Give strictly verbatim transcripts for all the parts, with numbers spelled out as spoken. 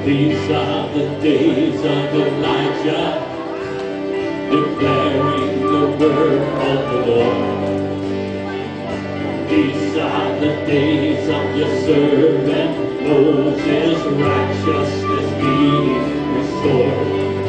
These are the days of Elijah, declaring the word of the Lord. These are the days of your servant Moses, righteousness being restored.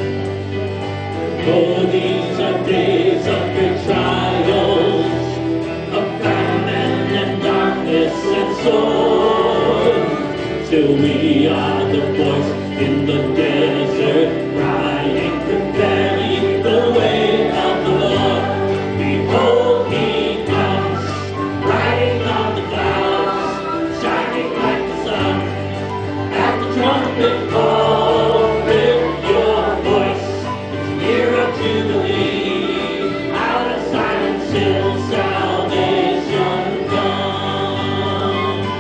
Oh, these are days of great trials, of famine and darkness and sword, till we are the voice in the desert, crying, preparing the way of the Lord. Behold, he comes, riding on the clouds, shining like the sun. At the trumpet call, lift your voice, it's year of Jubilee. Out of Zion's hill, salvation comes.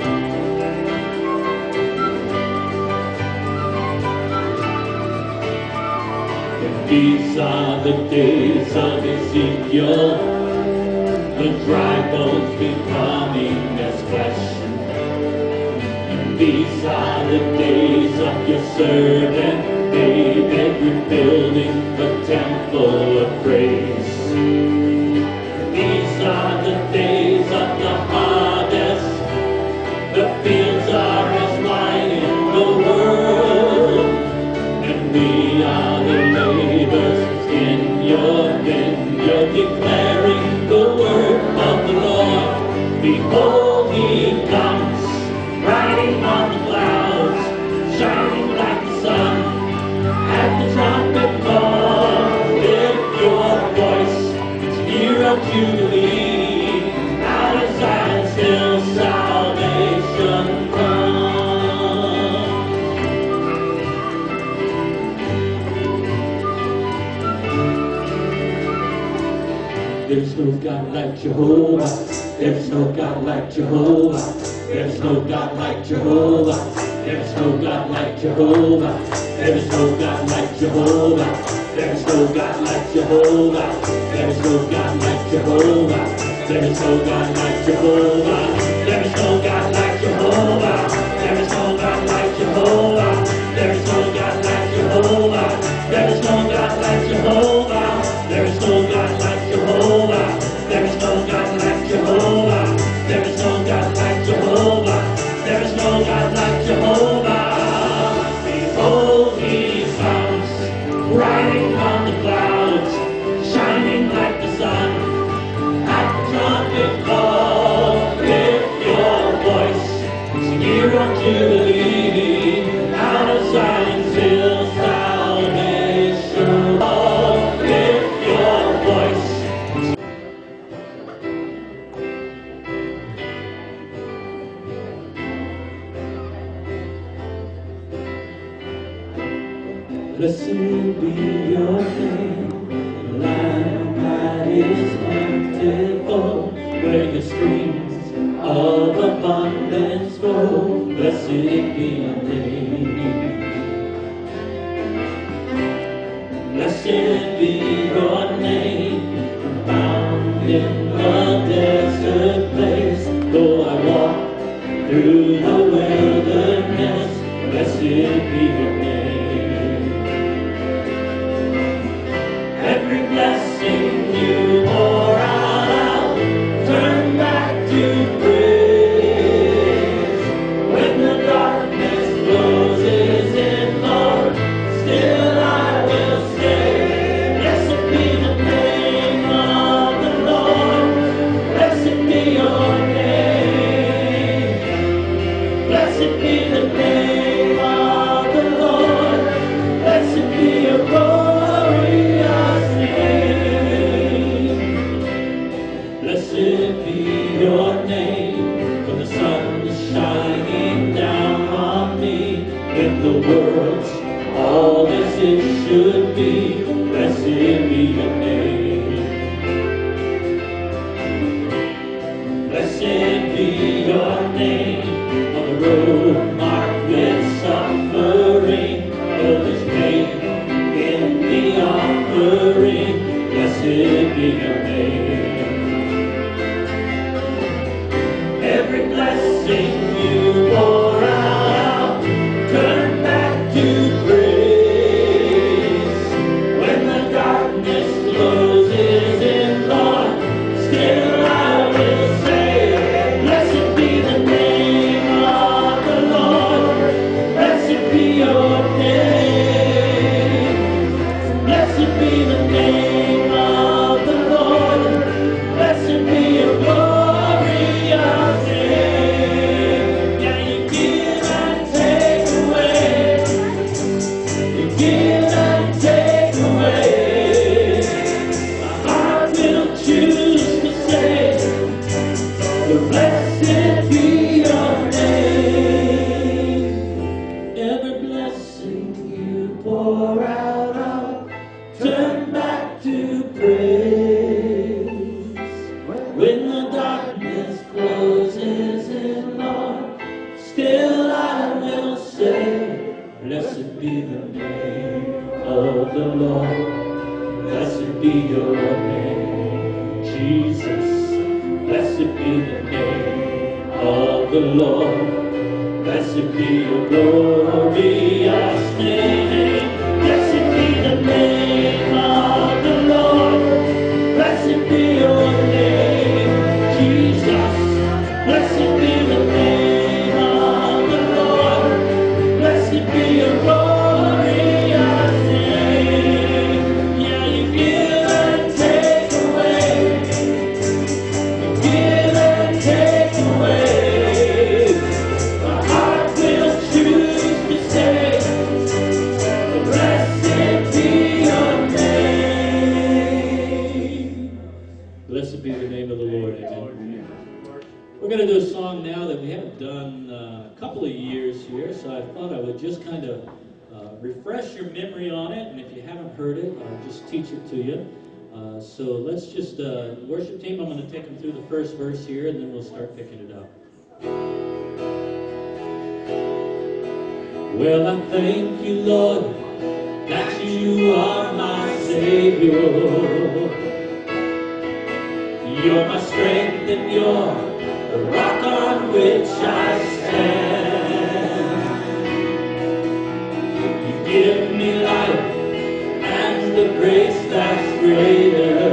These are the days of Ezekiel, the dry bones becoming as flesh. And these are the days of your servant David, rebuilding the temple of praise. These are the days of the harvest, the fields are as wine in the world, and we are the laborers in your vineyard, declaring the word of the Lord. Behold, he comes, riding on the clouds, shining like the sun. At the trumpet call, lift your voice, it's year of Jubilee. Out of Zion's hill, salvation comes. There's no God like Jehovah. There's no God like Jehovah. There's no God like Jehovah. There's no God like Jehovah. There's no God like Jehovah. There's no God like Jehovah. There's no God like Jehovah. There's no God like Jehovah. There's no God like Jehovah. There's no God like Jehovah. There's no God like Jehovah. There's no God like Jehovah. There's no God like Jehovah. There's no God like Jehovah. There's no God like Jehovah. There's no God like Jehovah. Behold, he comes, riding on the clouds, shining like the sun. At the trumpet call, lift your voice, it's a year of Jubilee. Out of Zion's hill, salvation. Oh, lift your voice. Blessed be your name, the land that is plentiful, where your streams of abundance flow. Blessed be your name. Blessed be your name, found in the desert place. Though I walk through the wilderness, blessed be your name. Every blessing you pour out, I'll turn back to praise. When the darkness closes in, Lord, still I will stay. Blessed be the name of the Lord. Blessed be your name. Blessed be the name of the Lord. Blessed be your glorious name. Blessed be your name, for the sun is shining down on me, with the world's all as it should be. Blessed be your name. Blessed be your name, on the road marked with suffering, others pain in the offering. Blessed be your name. Every blessing you pour out, turn back Blessed be the name of the Lord. Blessed be your name, Jesus. Blessed be the name of the Lord. Blessed be your glorious name. Blessed be the name of the Lord. Blessed be your name, Jesus. Blessed be the name of the Lord. Blessed be your glorious name. Yeah, you give and take away. You give and take away. My heart will choose to say, blessed be your name. Blessed be the name of the Lord. Amen. We're going to do a song now that we haven't done uh, a couple of years here, so I thought I would just kind of uh, refresh your memory on it, and if you haven't heard it, I'll just teach it to you. Uh, so let's just, uh, worship team, I'm going to take them through the first verse here, and then we'll start picking it up. Well, I thank you, Lord, that you are my Savior. You're my strength and you're the rock on which I stand. You give me life and the grace that's greater.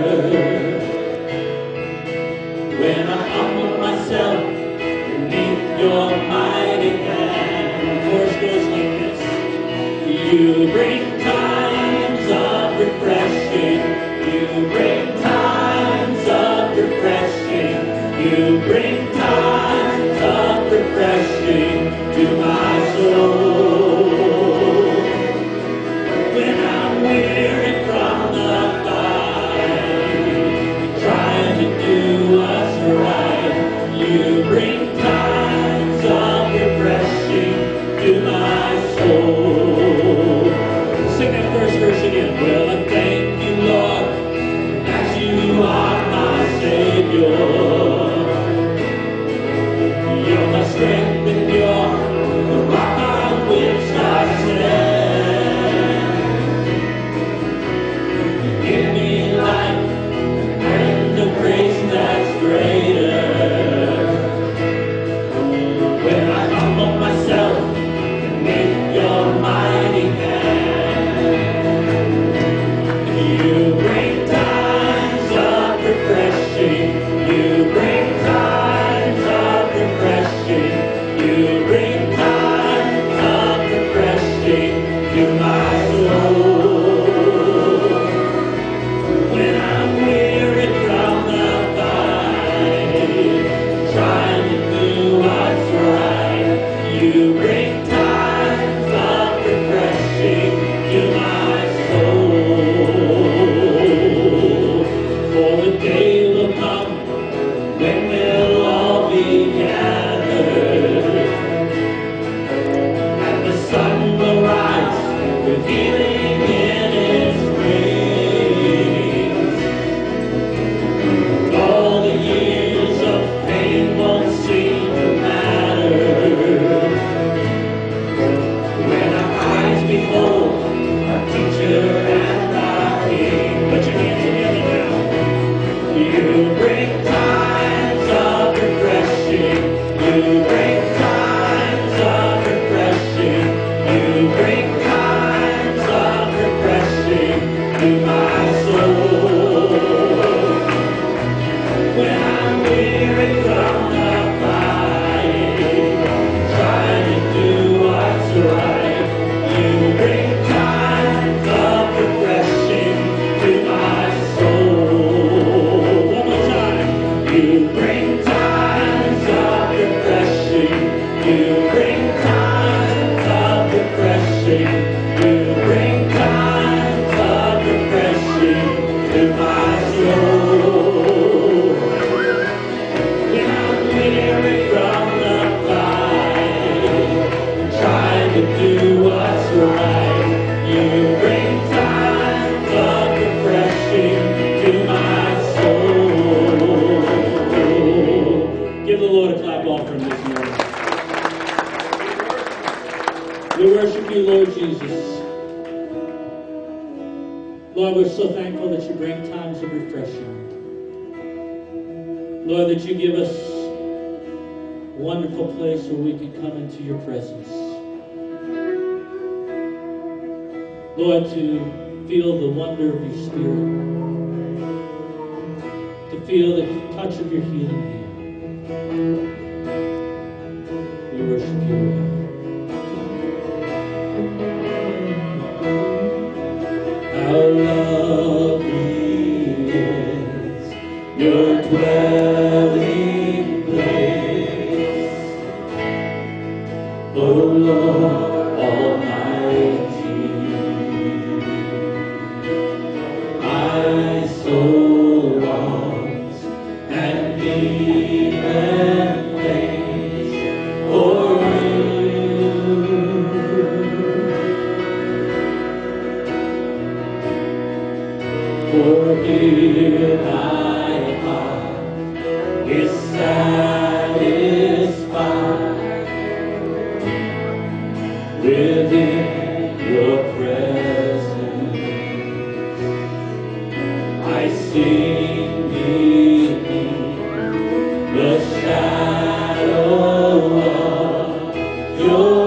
When I humble myself beneath your mighty hand, the chorus goes like this. You bring times of refreshing. You bring times of refreshing. You bring times of refreshing to my soul. When I'm weary from the fight, trying to do what's right, you bring times of refreshing to my soul. Sing that first verse again. Well, I thank you, Lord, that you are my Savior. You're my strength and you're the We worship you, Lord Jesus. Lord, we're so thankful that you bring times of refreshing. Lord, that you give us a wonderful place where we can come into your presence. Lord, to feel the wonder of your Spirit, to feel the touch of your healing hand. We worship you, Lord. How lovely is your dwelling place, O Lord Almighty. My soul longs and needs and faints for For here my heart is satisfied within your presence. I sing beneath the shadow of your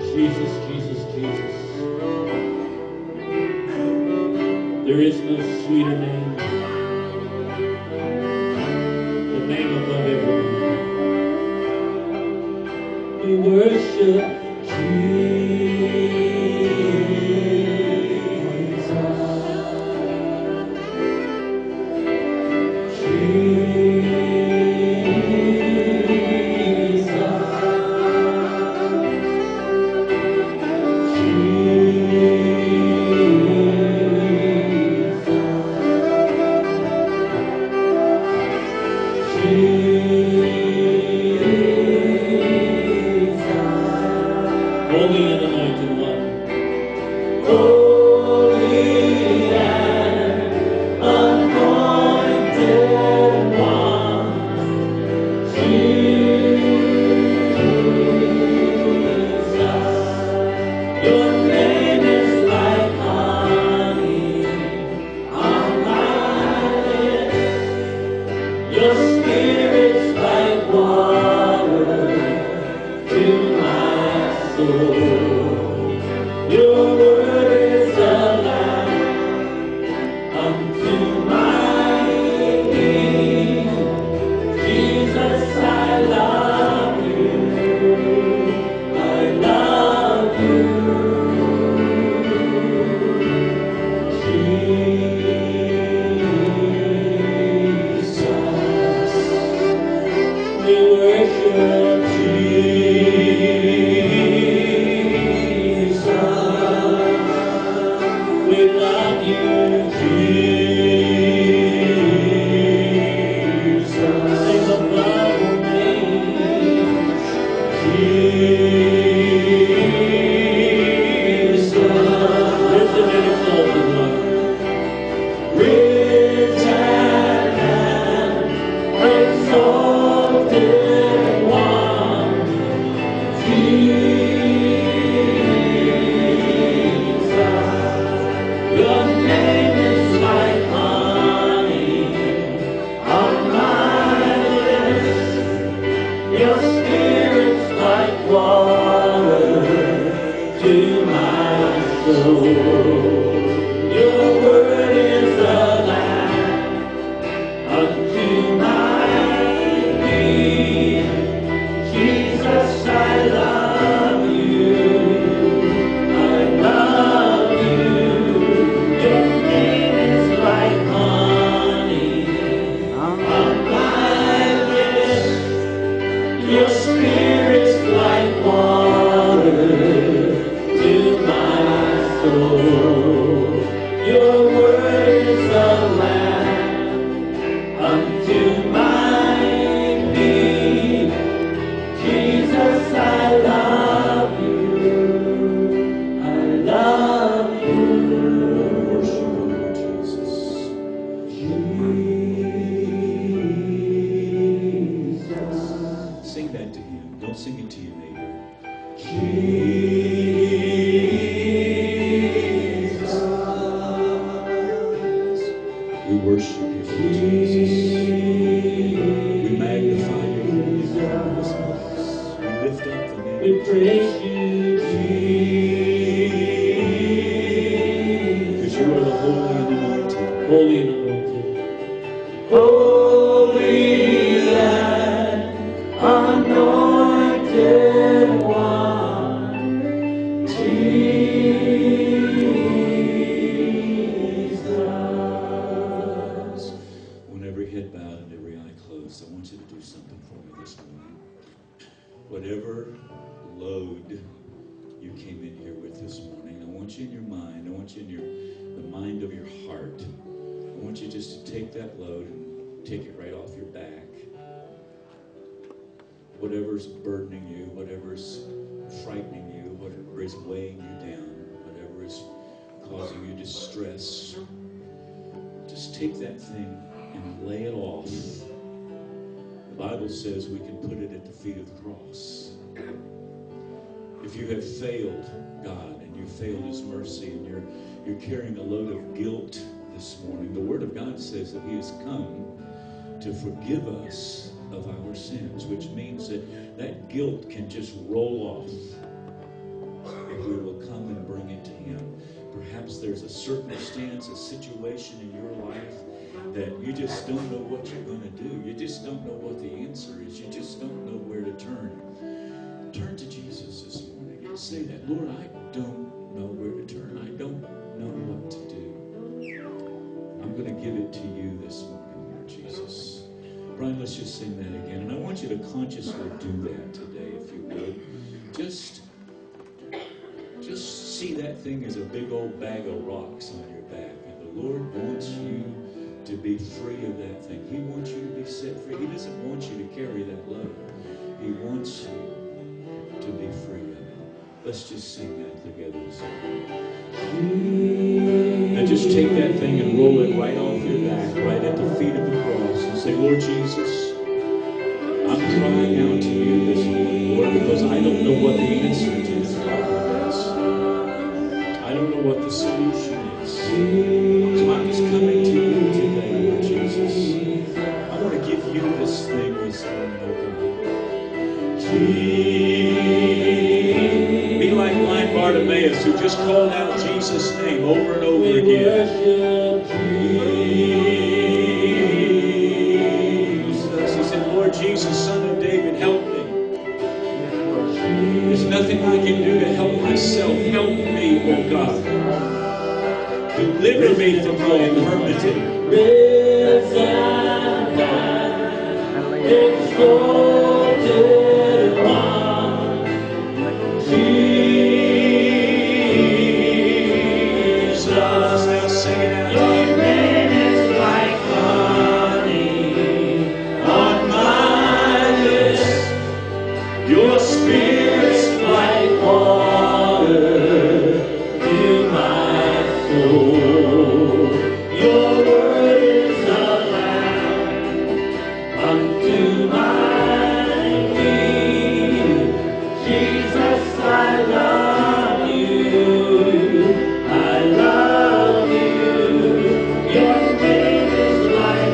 Jesus, Jesus, Jesus. There is no sweeter name. The name above every name. We worship Holy and anointed one. Holy and anointed one. Jesus, your name is like honey on my lips. Your spirit's like water to my soul. Your word is a lamp unto my feet. Jesus, I love you. I love you. Jesus, we worship Jesus. We love you, Jesus. Sing above all names, Jesus. Risen and exalted one. Risen and exalted one. Jesus. Your name is like honey on my lips. Your spirit's like water to my soul. Your word is a lamp unto my feet. Jesus, I love you. I love you. Your name is like honey on my lips. Your spirit's like water to my soul. Your word is a lamp unto my feet. Jesus, I love you. I love you. Worship you, Jesus. Jesus. Sing that to him. Don't sing it to your neighbor. Jesus. We worship you, Jesus. We magnify your holy name this morning. We lift up the name. We praise you, Jesus. Because you are the holy and anointed. Holy and anointed. Holy and anointed one. Jesus. When every head bowed and every eye closed, I want you to do something for me this morning. Whatever load you came in here with this morning, I want you in your mind, I want you in your the mind of your heart. I want you just to take that load and take it right off your back. Whatever's burdening you, whatever's frightening you, whatever is weighing you down, whatever is causing you distress, just take that thing and lay it off. The Bible says we can put it at the feet of the cross. If you have failed God and you failed His mercy and you're, you're carrying a load of guilt this morning, the Word of God says that He has come to forgive us of our sins, which means that that guilt can just roll off. if we will come and bring it to Him. Perhaps there's a circumstance, a situation in your life that you just don't know what you're going to do. You just don't know what the answer is. You just don't know where to turn. Turn to Jesus this morning and say that, Lord, I don't know where to turn. I don't know what to do. I'm going to give it to you this morning, Lord Jesus. Brian, let's just sing that again. And I want you to consciously do that today, if you would. Just, just see that thing as a big old bag of rocks on your back. And the Lord wants you to be free of that thing. He wants you to be set free. He doesn't want you to carry that load. He wants you to be free of it. Let's just sing that together this morning. Now just take that thing and roll it right off your back, right at the feet of the cross, and say, Lord Jesus, I'm crying out to you this morning, Lord, because I don't know what the answer to this problem is. I don't know what the solution is. So I'm just coming to you today, Lord Jesus. I want to give you this thing this morning, oh God. Be like blind Bartimaeus, who just called out Jesus' name over and over again. He said, Lord Jesus, Son of David, help me. There's nothing I can do to help myself. Help me, oh God. Deliver me from my infirmity. Exalted one, Jesus. Now sing it out. Your name is like honey on my lips. Your spirit's like water to my soul. Your word is a lamp unto my feet. Jesus, I love you. I love you. Your name is like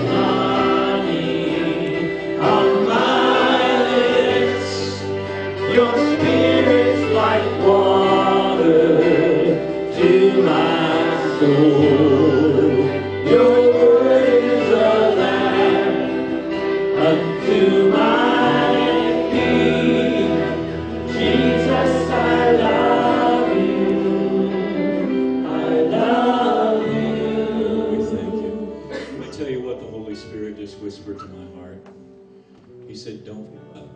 honey on my lips. Your spirit's like water to my soul. Your word is a lamp unto my feet. Jesus, I love you. I love you. We thank you. Let me tell you what the Holy Spirit just whispered to my heart. He said, don't give up.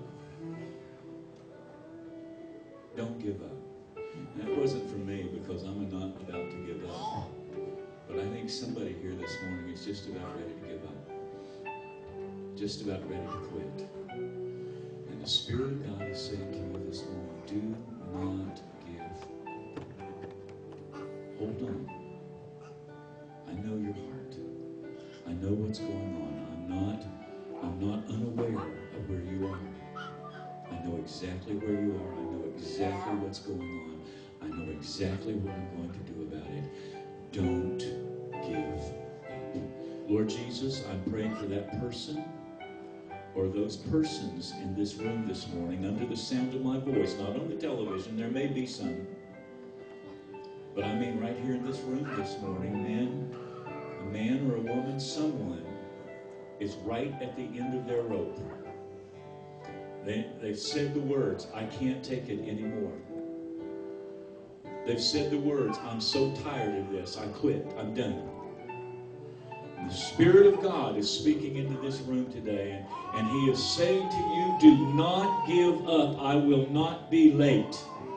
Don't give up. And that wasn't for me, because I'm not about to give up. But I think somebody here this morning is just about ready to give up. Just about ready to quit. And the Spirit of God is saying to you this morning, do not give up. Hold on. I know your heart. I know what's going on. I'm not, I'm not unaware of where you are. I know exactly where you are. I know exactly what's going on. I know exactly what I'm going to do about it. Don't give up. Lord Jesus, I'm praying for that person or those persons in this room this morning under the sound of my voice, not on the television. There may be some. But I mean right here in this room this morning, man, a man or a woman, someone is right at the end of their rope. They, they've said the words, I can't take it anymore. They've said the words, I'm so tired of this, I quit, I'm done. And the Spirit of God is speaking into this room today, and, and He is saying to you, do not give up. I will not be late.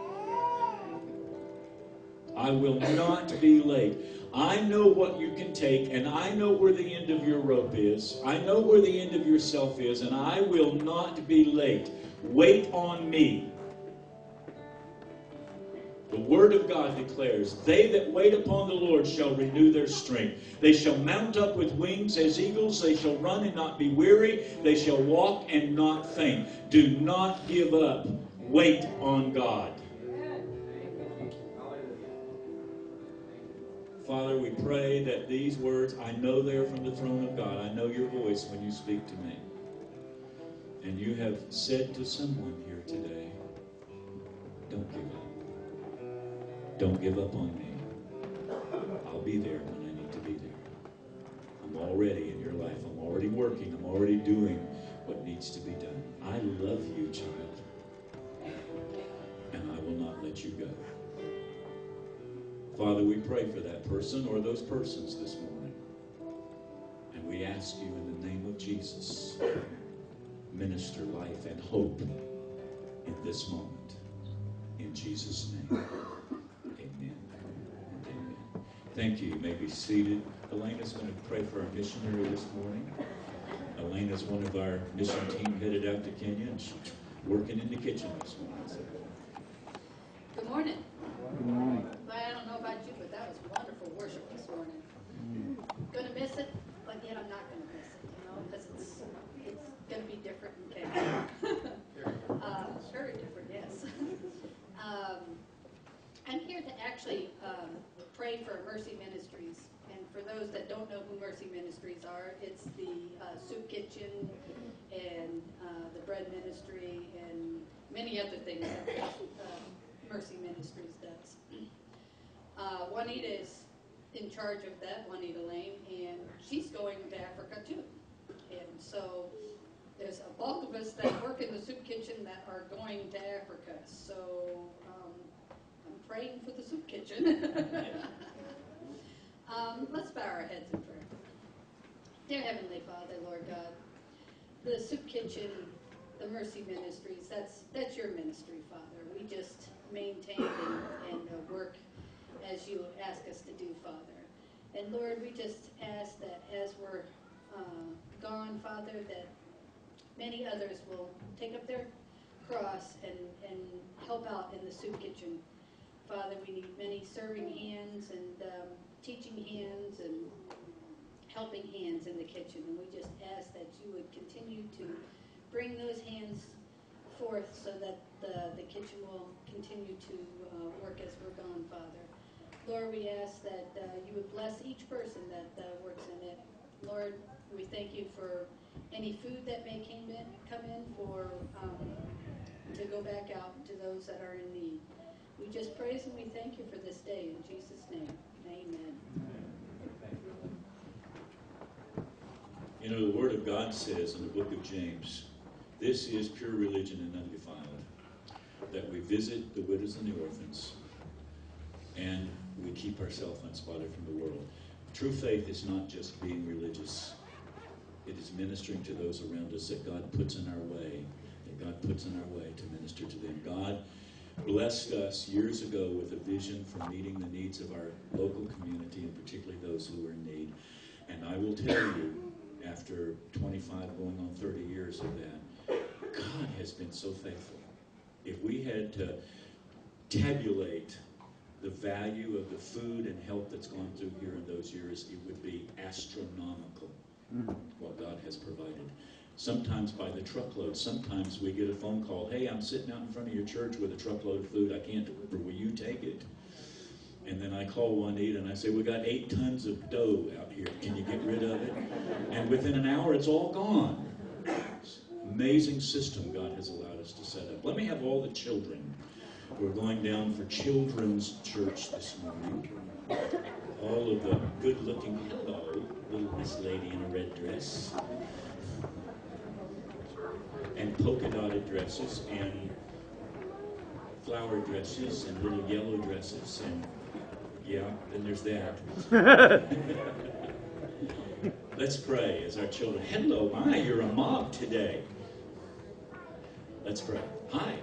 I will not be late. I know what you can take, and I know where the end of your rope is. I know where the end of yourself is, and I will not be late. Wait on me. The Word of God declares, they that wait upon the Lord shall renew their strength. They shall mount up with wings as eagles. They shall run and not be weary. They shall walk and not faint. Do not give up. Wait on God. Father, we pray that these words, I know they're from the throne of God. I know your voice when you speak to me. And you have said to someone here today, don't give up. Don't give up on me. I'll be there when I need to be there. I'm already in your life. I'm already working. I'm already doing what needs to be done. I love you, child. And I will not let you go. Father, we pray for that person or those persons this morning. And we ask you in the name of Jesus, minister life and hope in this moment. In Jesus' name, amen. Amen. Thank you. You may be seated. Elena's going to pray for our missionary this morning. Elena's one of our mission team headed out to Kenya, and she's working in the kitchen this morning. So. Good morning. Good morning. I don't know about you, but that was wonderful worship this morning. Mm. Gonna miss it, but yet I'm not gonna miss it, you know, because it's it's gonna be different in Kenya. uh, very different, yes. um, I'm here to actually um, pray for Mercy Ministries. And for those that don't know who Mercy Ministries are, it's the uh, soup kitchen and uh, the bread ministry and many other things that uh, Mercy Ministries does. Uh, Juanita is in charge of that, Juanita Lane, and she's going to Africa too. And so there's a bulk of us that work in the soup kitchen that are going to Africa. So um, I'm praying for the soup kitchen. um, let's bow our heads in prayer. Dear Heavenly Father, Lord God, the soup kitchen, the Mercy Ministries, that's that's your ministry, Father. We just maintain and, and uh, work as you ask us to do, Father. And Lord, we just ask that as we're uh, gone, Father, that many others will take up their cross and, and help out in the soup kitchen. Father, we need many serving hands and um, teaching hands and helping hands in the kitchen. And we just ask that you would continue to bring those hands forth so that the, the kitchen will continue to uh, work as we're gone, Father. Lord, we ask that uh, you would bless each person that uh, works in it. Lord, we thank you for any food that may came in, come in for um, to go back out to those that are in need. We just praise and we thank you for this day. In Jesus' name, amen. You know, the Word of God says in the book of James, this is pure religion and undefiled, that we visit the widows and the orphans, and we keep ourselves unspotted from the world. True faith is not just being religious. It is ministering to those around us that God puts in our way, that God puts in our way to minister to them. God blessed us years ago with a vision for meeting the needs of our local community, and particularly those who are in need. And I will tell you, after twenty-five going on thirty years of that, God has been so faithful. If we had to tabulate the value of the food and help that's gone through here in those years, it would be astronomical, mm-hmm. what God has provided. Sometimes by the truckload. Sometimes we get a phone call, hey, I'm sitting out in front of your church with a truckload of food. I can't deliver. Will you take it? And then I call Juanita and I say, we got eight tons of dough out here. Can you get rid of it? And within an hour, it's all gone. Amazing system God has allowed us to set up. Let me have all the children. We're going down for children's church this morning. All of the good-looking, hello, little Miss Lady in a red dress. And polka-dotted dresses, and flower dresses, and little yellow dresses, and yeah, then there's that. Let's pray as our children. Hello, my, you're a mob today. Let's pray. Hi.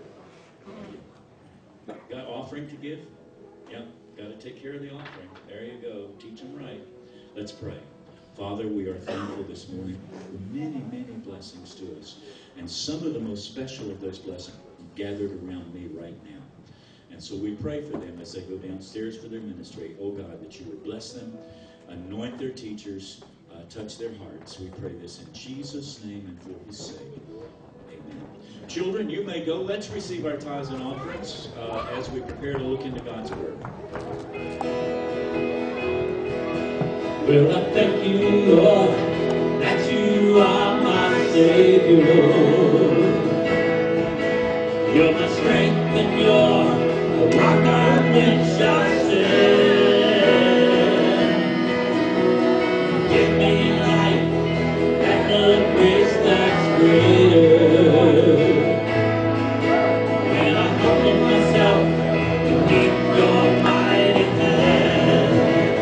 Got offering to give? Yep, got to take care of the offering. There you go. Teach them right. Let's pray. Father, we are thankful this morning for many, many blessings to us. And some of the most special of those blessings gathered around me right now. And so we pray for them as they go downstairs for their ministry. Oh God, that you would bless them, anoint their teachers, uh, touch their hearts. We pray this in Jesus' name and for his sake. Amen. Children, you may go. Let's receive our tithes and offerings uh, as we prepare to look into God's Word. Well, I thank you, Lord, that you are my Savior. You're my strength and you're rock on which I stand. Give me life at the grace that's greater. And I humble myself beneath your mighty hand.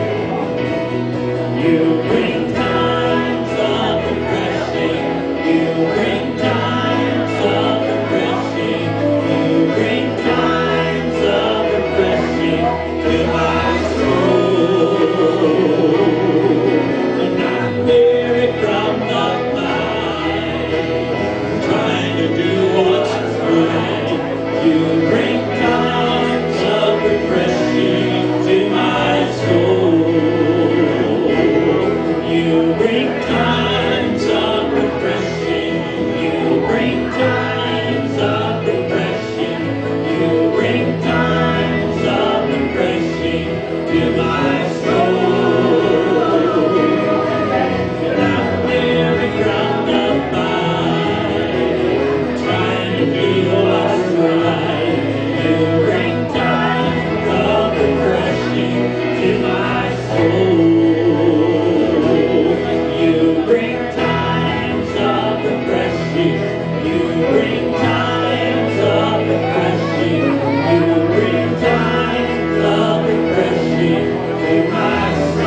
You bring times of refreshing. You bring times of refreshing. You bring times of refreshing to my soul. And I'm weary from the fight, trying to do what's right. You bring times of refreshing to my soul. You bring times of refreshing. You bring times of refreshing. You bring times of refreshing to my soul. And I'm weary from the fight, trying to do what's right. You bring times of refreshing to my soul. You bring times of refreshing. You bring times of refreshing. You bring times of refreshing to my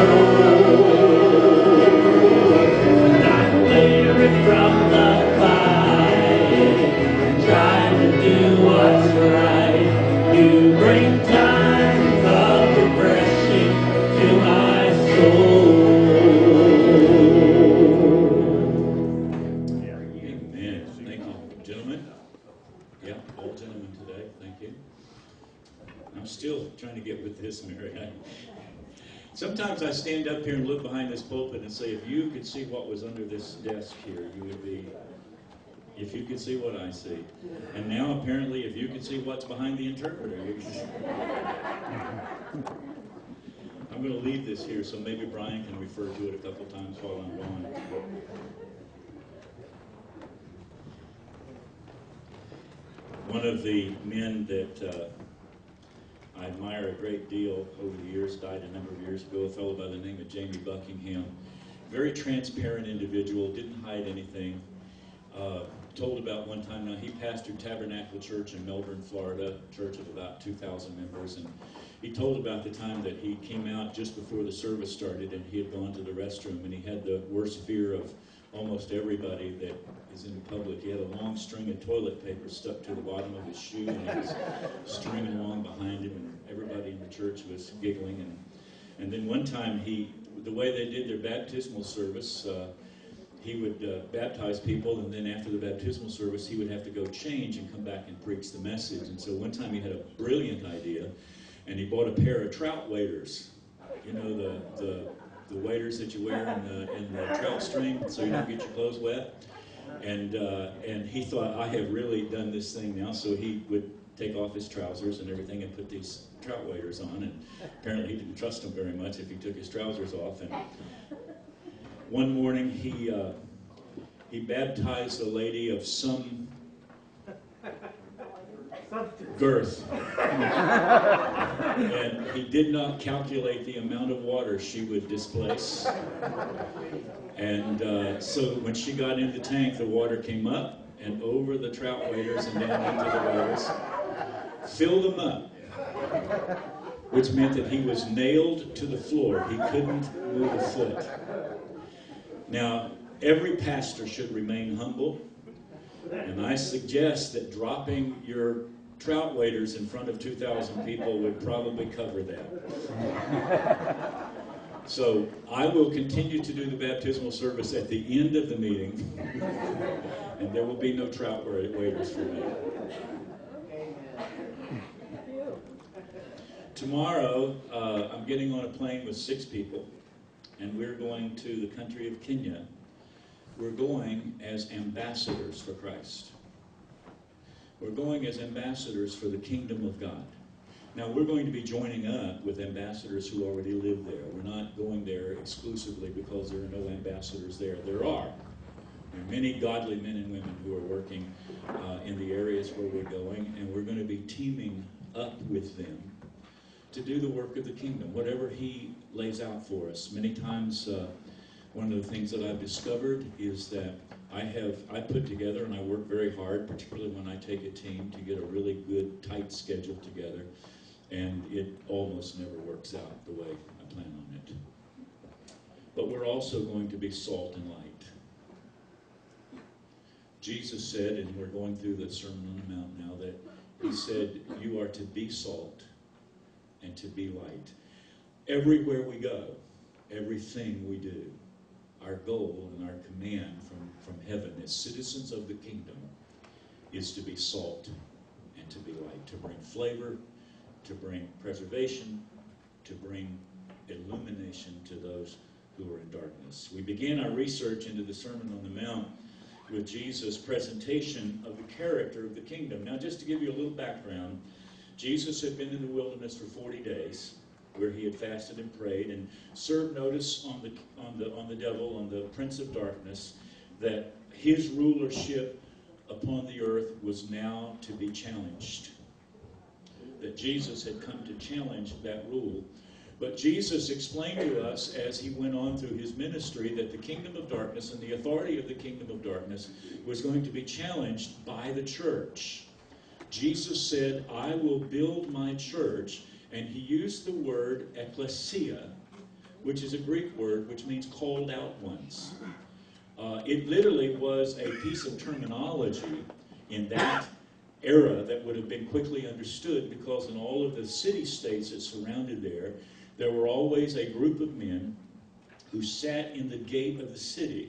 soul. And I'm weary from the fight, trying to do what's right. You bring times of refreshing to my soul. Amen. Thank you, gentlemen. Yeah, all gentlemen today. Thank you. I'm still trying to get with this, Mary. I- Sometimes I stand up here and look behind this pulpit and say, if you could see what was under this desk here, you would be, if you could see what I see. And now apparently, if you could see what's behind the interpreter, you could see. I'm going to leave this here, so maybe Brian can refer to it a couple times while I'm gone. One of the men that uh, I admire a great deal over the years, died a number of years ago, a fellow by the name of Jamie Buckingham. Very transparent individual, didn't hide anything. Uh, told about one time, now he pastored Tabernacle Church in Melbourne, Florida, church of about two thousand members, and he told about the time that he came out just before the service started and he had gone to the restroom and he had the worst fear of almost everybody that is in public. He had a long string of toilet paper stuck to the bottom of his shoe and he was stringing along behind him and everybody in the church was giggling. And, and then one time he, the way they did their baptismal service, uh, he would uh, baptize people, and then after the baptismal service, he would have to go change and come back and preach the message. And so one time he had a brilliant idea, and he bought a pair of trout waders. You know, the the, the waders that you wear in the, in the trout stream, so you don't get your clothes wet. And uh, and he thought, I have really done this thing now. So he would take off his trousers and everything and put these trout waders on. And apparently he didn't trust them very much if he took his trousers off. And one morning, he uh, he baptized a lady of some girth, and he did not calculate the amount of water she would displace. And uh, so when she got in the tank, the water came up and over the trout waders and down into the waters, filled them up, which meant that he was nailed to the floor. He couldn't move a foot. Now, every pastor should remain humble, and I suggest that dropping your trout waders in front of two thousand people would probably cover that. So I will continue to do the baptismal service at the end of the meeting, and there will be no trout waders for me. Tomorrow, uh, I'm getting on a plane with six people, and we're going to the country of Kenya. We're going as ambassadors for Christ. We're going as ambassadors for the kingdom of God. Now, we're going to be joining up with ambassadors who already live there. We're not going there exclusively because there are no ambassadors there. There are. There are many godly men and women who are working uh, in the areas where we're going, and we're going to be teaming up with them to do the work of the kingdom, whatever he lays out for us. Many times, uh, one of the things that I've discovered is that I have, I put together and I work very hard, particularly when I take a team, to get a really good, tight schedule together, and it almost never works out the way I plan on it. But we're also going to be salt and light. Jesus said, and we're going through the Sermon on the Mount now, that he said, you are to be salt and to be light. Everywhere we go, everything we do, our goal and our command from, from heaven as citizens of the kingdom is to be salt and to be light, to bring flavor, to bring preservation, to bring illumination to those who are in darkness. We began our research into the Sermon on the Mount with Jesus' presentation of the character of the kingdom. Now, just to give you a little background, Jesus had been in the wilderness for forty days, where he had fasted and prayed and served notice on the on the on the devil, on the prince of darkness, that his rulership upon the earth was now to be challenged. That Jesus had come to challenge that rule. But Jesus explained to us as he went on through his ministry that the kingdom of darkness and the authority of the kingdom of darkness was going to be challenged by the church. Jesus said, I will build my church, and he used the word ecclesia, which is a Greek word which means called out ones. Uh, it literally was a piece of terminology in that era that would have been quickly understood, because in all of the city-states that surrounded there, there were always a group of men who sat in the gate of the city,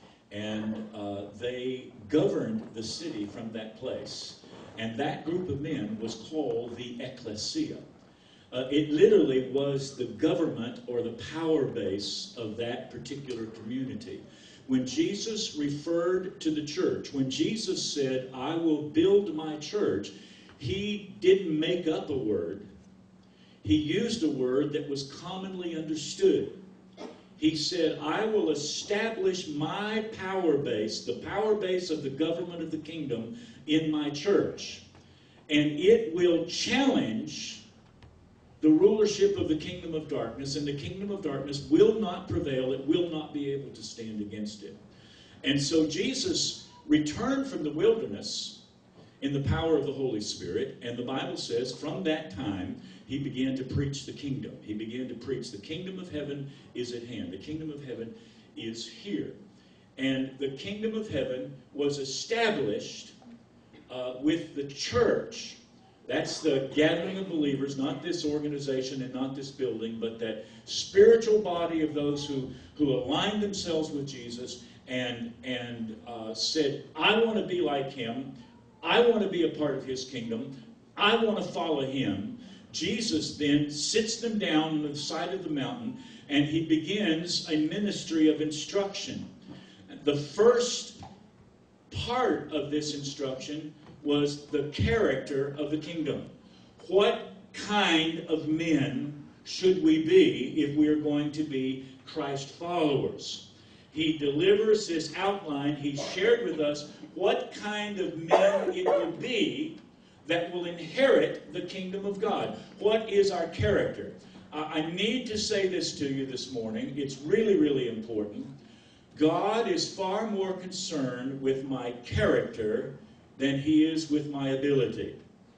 and uh, they governed the city from that place. And that group of men was called the ecclesia. Uh, it literally was the government or the power base of that particular community. When Jesus referred to the church, when Jesus said, I will build my church, he didn't make up a word. He used a word that was commonly understood. He said, I will establish my power base, the power base of the government of the kingdom, in my church. And it will challenge the rulership of the kingdom of darkness, and the kingdom of darkness will not prevail. It will not be able to stand against it. And so Jesus returned from the wilderness in the power of the Holy Spirit, and the Bible says from that time he began to preach the kingdom. He began to preach the kingdom of heaven is at hand. The kingdom of heaven is here. And the kingdom of heaven was established uh, with the church. That's the gathering of believers, not this organization and not this building, but that spiritual body of those who, who aligned themselves with Jesus and, and uh, said, I want to be like him. I want to be a part of his kingdom. I want to follow him. Jesus then sits them down on the side of the mountain, and he begins a ministry of instruction. The first part of this instruction was the character of the kingdom. What kind of men should we be if we are going to be Christ followers? He delivers this outline. He shared with us what kind of men it will be that will inherit the kingdom of God. What is our character? Uh, I need to say this to you this morning. It's really, really important. God is far more concerned with my character than he is with my ability.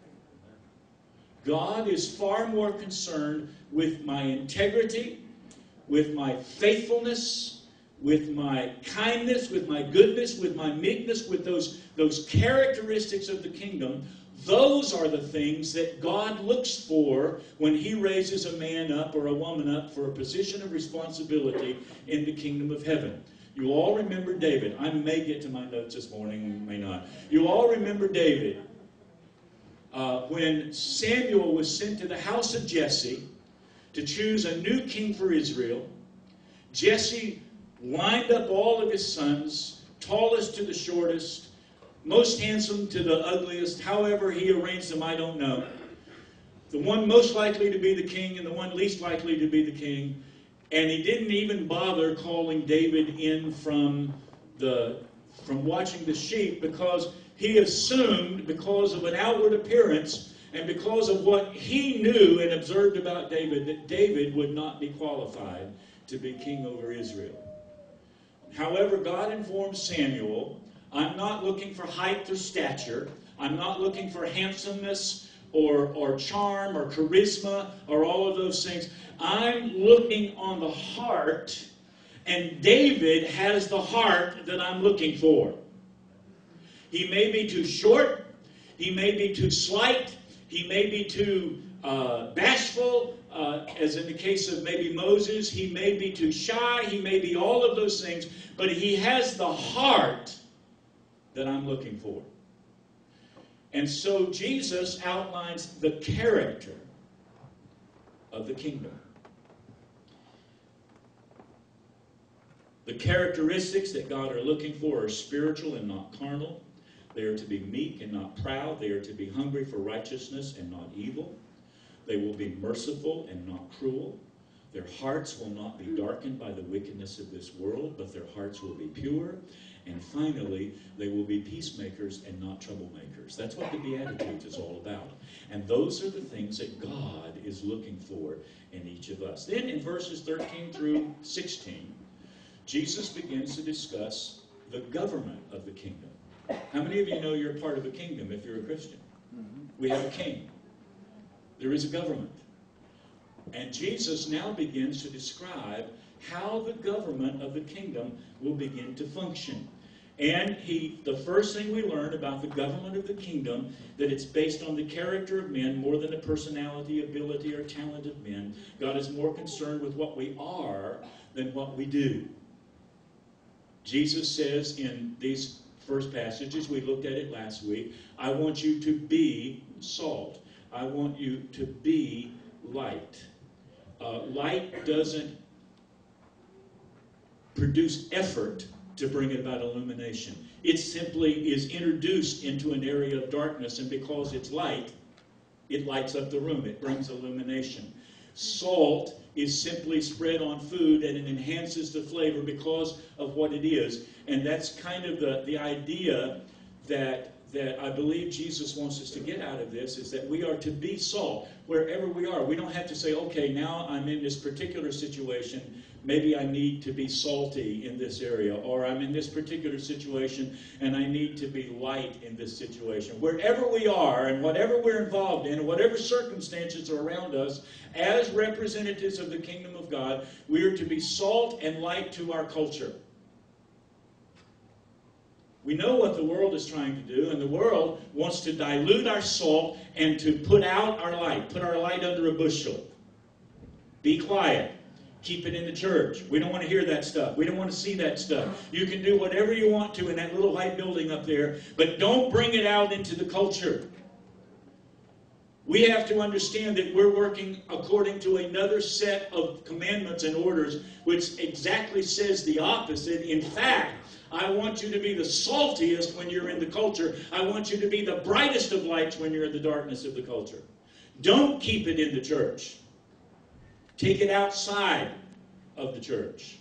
God is far more concerned with my integrity, with my faithfulness, with my kindness, with my goodness, with my meekness, with those, those characteristics of the kingdom. Those are the things that God looks for when he raises a man up or a woman up for a position of responsibility in the kingdom of heaven. You all remember David. I may get to my notes this morning, may not. You all remember David. Uh, when Samuel was sent to the house of Jesse to choose a new king for Israel, Jesse lined up all of his sons, tallest to the shortest, most handsome to the ugliest, however he arranged them, I don't know. The one most likely to be the king and the one least likely to be the king. And he didn't even bother calling David in from the from watching the sheep, because he assumed, because of an outward appearance and because of what he knew and observed about David, that David would not be qualified to be king over Israel. However, God informed Samuel, I'm not looking for height or stature. I'm not looking for handsomeness or, or charm or charisma or all of those things. I'm looking on the heart, and David has the heart that I'm looking for. He may be too short. He may be too slight. He may be too uh, bashful, uh, as in the case of maybe Moses. He may be too shy. He may be all of those things. But he has the heart that I'm looking for. And so Jesus outlines the character of the kingdom. The characteristics that God are looking for are spiritual and not carnal. They are to be meek and not proud. They are to be hungry for righteousness and not evil. They will be merciful and not cruel. Their hearts will not be darkened by the wickedness of this world, but their hearts will be pure. And finally, they will be peacemakers and not troublemakers. That's what the Beatitudes is all about. And those are the things that God is looking for in each of us. Then in verses thirteen through sixteen, Jesus begins to discuss the government of the kingdom. How many of you know you're part of a kingdom if you're a Christian? We have a king. There is a government. And Jesus now begins to describe how the government of the kingdom will begin to function. And he, the first thing we learn about the government of the kingdom, that it's based on the character of men more than the personality, ability, or talent of men. God is more concerned with what we are than what we do. Jesus says in these first passages, we looked at it last week, I want you to be salt. I want you to be light. Uh, light doesn't produce effort to bring about illumination. It simply is introduced into an area of darkness, and because it's light, it lights up the room. It brings illumination. Salt is simply spread on food, and it enhances the flavor because of what it is. And that's kind of the, the idea that, that I believe Jesus wants us to get out of this, is that we are to be salt wherever we are. We don't have to say, okay, now I'm in this particular situation. Maybe I need to be salty in this area, or I'm in this particular situation and I need to be light in this situation. Wherever we are and whatever we're involved in, and whatever circumstances are around us, as representatives of the kingdom of God, we are to be salt and light to our culture. We know what the world is trying to do, and the world wants to dilute our salt and to put out our light, put our light under a bushel. Be quiet. Keep it in the church. We don't want to hear that stuff. We don't want to see that stuff. You can do whatever you want to in that little white building up there, but don't bring it out into the culture. We have to understand that we're working according to another set of commandments and orders, which exactly says the opposite. In fact, I want you to be the saltiest when you're in the culture. I want you to be the brightest of lights when you're in the darkness of the culture. Don't keep it in the church. Take it outside of the church.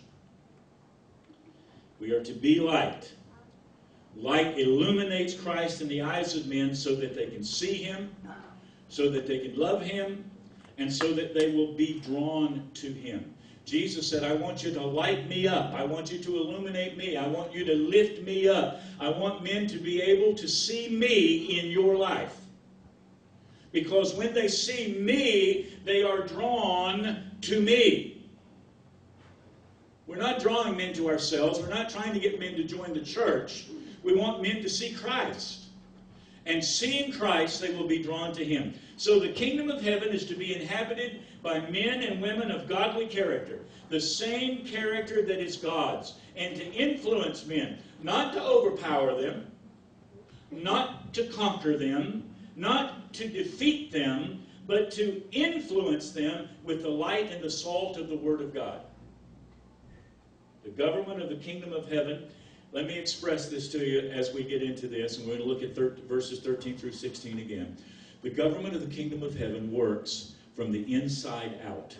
We are to be light. Light illuminates Christ in the eyes of men so that they can see Him, so that they can love Him, and so that they will be drawn to Him. Jesus said, I want you to light me up. I want you to illuminate me. I want you to lift me up. I want men to be able to see me in your life. Because when they see me, they are drawn to me. We're not drawing men to ourselves. We're not trying to get men to join the church. We want men to see Christ. And seeing Christ, they will be drawn to Him. So the kingdom of heaven is to be inhabited by men and women of godly character. The same character that is God's. And to influence men. Not to overpower them. Not to conquer them. Not to defeat them, but to influence them with the light and the salt of the Word of God. The government of the kingdom of heaven. Let me express this to you as we get into this, and we're going to look at thir- verses thirteen through sixteen again. The government of the kingdom of heaven works from the inside out.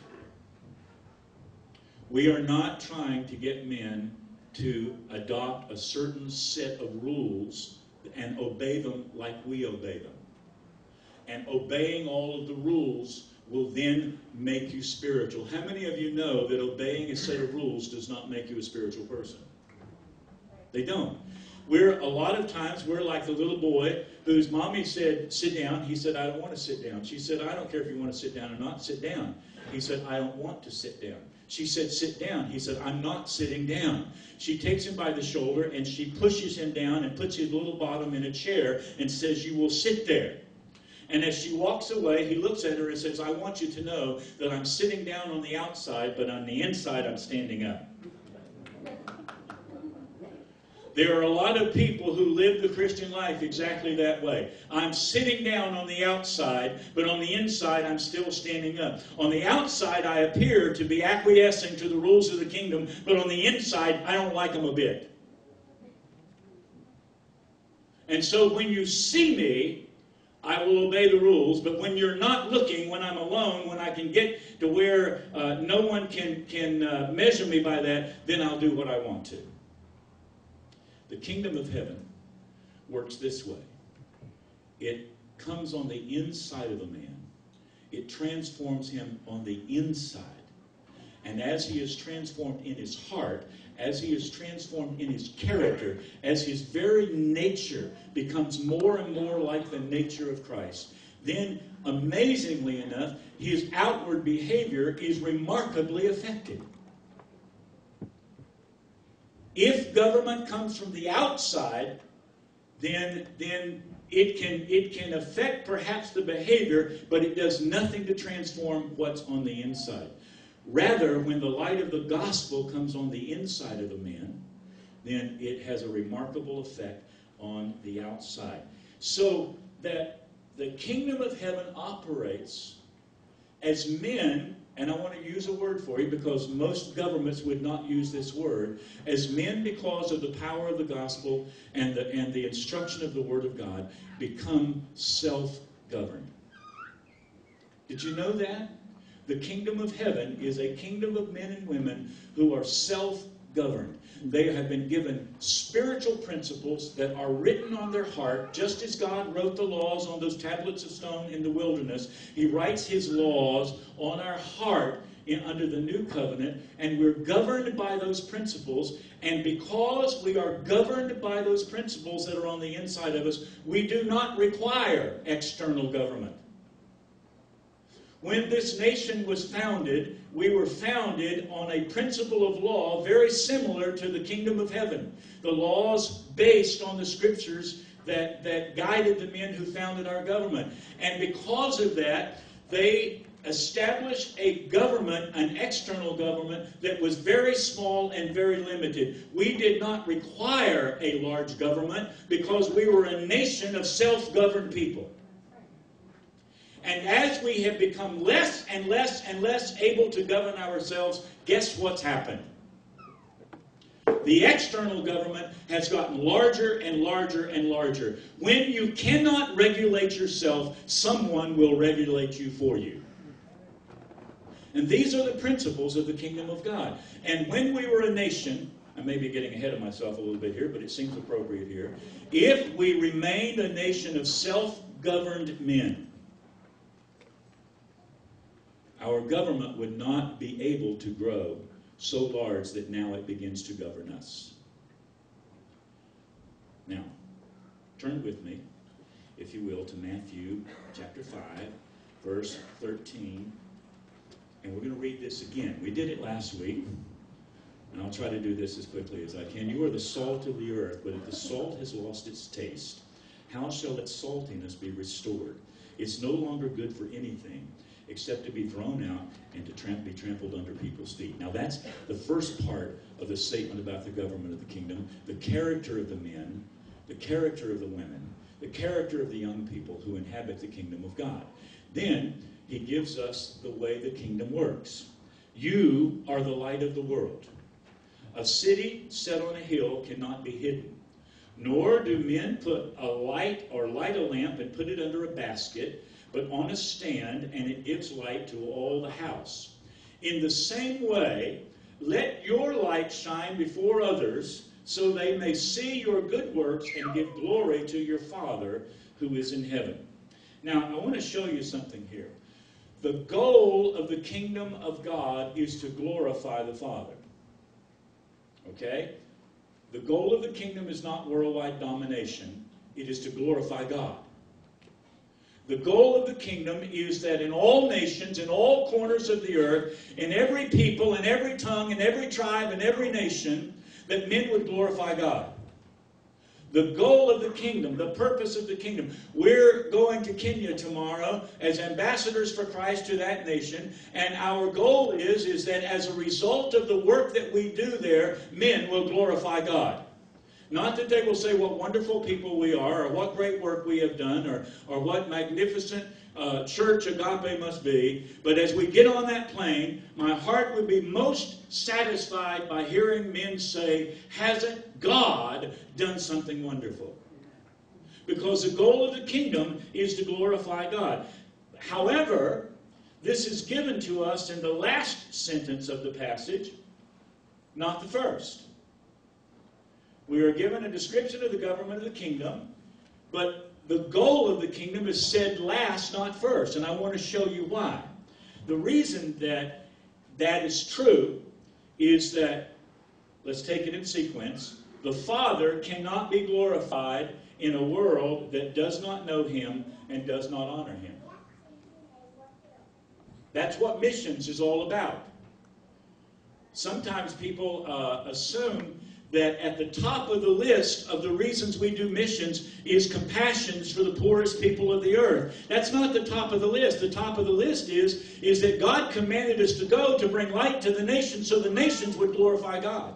We are not trying to get men to adopt a certain set of rules and obey them like we obey them. and obeying all of the rules will then make you spiritual. How many of you know that obeying a set of rules does not make you a spiritual person? They don't. We're, a lot of times, we're like the little boy whose mommy said, sit down. He said, I don't want to sit down. She said, I don't care if you want to sit down or not, sit down. He said, I don't want to sit down. She said, sit down. He said, I'm not sitting down. She takes him by the shoulder and she pushes him down and puts his little bottom in a chair and says, you will sit there. And as she walks away, he looks at her and says, I want you to know that I'm sitting down on the outside, but on the inside I'm standing up. There are a lot of people who live the Christian life exactly that way. I'm sitting down on the outside, but on the inside I'm still standing up. On the outside I appear to be acquiescing to the rules of the kingdom, but on the inside I don't like them a bit. And so when you see me, I will obey the rules, but when you're not looking, when I'm alone, when I can get to where uh, no one can, can uh, measure me by that, then I'll do what I want to. The kingdom of heaven works this way. It comes on the inside of a man. It transforms him on the inside. And as he is transformed in his heart, as he is transformed in his character, as his very nature becomes more and more like the nature of Christ, then, amazingly enough, his outward behavior is remarkably affected. If government comes from the outside, then, then it can, it can affect perhaps the behavior, but it does nothing to transform what's on the inside. Rather, when the light of the gospel comes on the inside of a man, then it has a remarkable effect on the outside. So that the kingdom of heaven operates as men, and I want to use a word for you because most governments would not use this word, as men, because of the power of the gospel and the, and the instruction of the word of God, become self-governed. Did you know that? The kingdom of heaven is a kingdom of men and women who are self-governed. They have been given spiritual principles that are written on their heart, just as God wrote the laws on those tablets of stone in the wilderness. He writes his laws on our heart in, under the new covenant, and we're governed by those principles. And because we are governed by those principles that are on the inside of us, we do not require external government. When this nation was founded, we were founded on a principle of law very similar to the kingdom of heaven. The laws based on the scriptures that, that guided the men who founded our government. And because of that, they established a government, an external government, that was very small and very limited. We did not require a large government because we were a nation of self-governed people. And as we have become less and less and less able to govern ourselves, guess what's happened? The external government has gotten larger and larger and larger. When you cannot regulate yourself, someone will regulate you for you. And these are the principles of the kingdom of God. And when we were a nation, I may be getting ahead of myself a little bit here, but it seems appropriate here. If we remained a nation of self-governed men, our government would not be able to grow so large that now it begins to govern us. Now, turn with me, if you will, to Matthew chapter five, verse thirteen. And we're going to read this again. We did it last week, and I'll try to do this as quickly as I can. You are the salt of the earth, but if the salt has lost its taste, how shall its saltiness be restored? It's no longer good for anything except to be thrown out and to tramp, be trampled under people's feet. Now that's the first part of the statement about the government of the kingdom, the character of the men, the character of the women, the character of the young people who inhabit the kingdom of God. Then he gives us the way the kingdom works. You are the light of the world. A city set on a hill cannot be hidden. Nor do men put a light or light a lamp and put it under a basket, but on a stand, and it gives light to all the house. In the same way, let your light shine before others, so they may see your good works and give glory to your Father who is in heaven. Now, I want to show you something here. The goal of the kingdom of God is to glorify the Father. Okay? The goal of the kingdom is not worldwide domination. It is to glorify God. The goal of the kingdom is that in all nations, in all corners of the earth, in every people, in every tongue, in every tribe, in every nation, that men would glorify God. The goal of the kingdom, the purpose of the kingdom. We're going to Kenya tomorrow as ambassadors for Christ to that nation, and our goal is, is that as a result of the work that we do there, men will glorify God. Not that they will say what wonderful people we are, or what great work we have done, or, or what magnificent uh, church agape must be, but as we get on that plane, my heart would be most satisfied by hearing men say, hasn't God done something wonderful? Because the goal of the kingdom is to glorify God. However, this is given to us in the last sentence of the passage, not the first. We are given a description of the government of the kingdom, but the goal of the kingdom is said last, not first. And I want to show you why. The reason that that is true is that, let's take it in sequence, the Father cannot be glorified in a world that does not know Him and does not honor Him. That's what missions is all about. Sometimes people uh, assume that at the top of the list of the reasons we do missions is compassion for the poorest people of the earth. That's not the top of the list. The top of the list is, is that God commanded us to go to bring light to the nations so the nations would glorify God.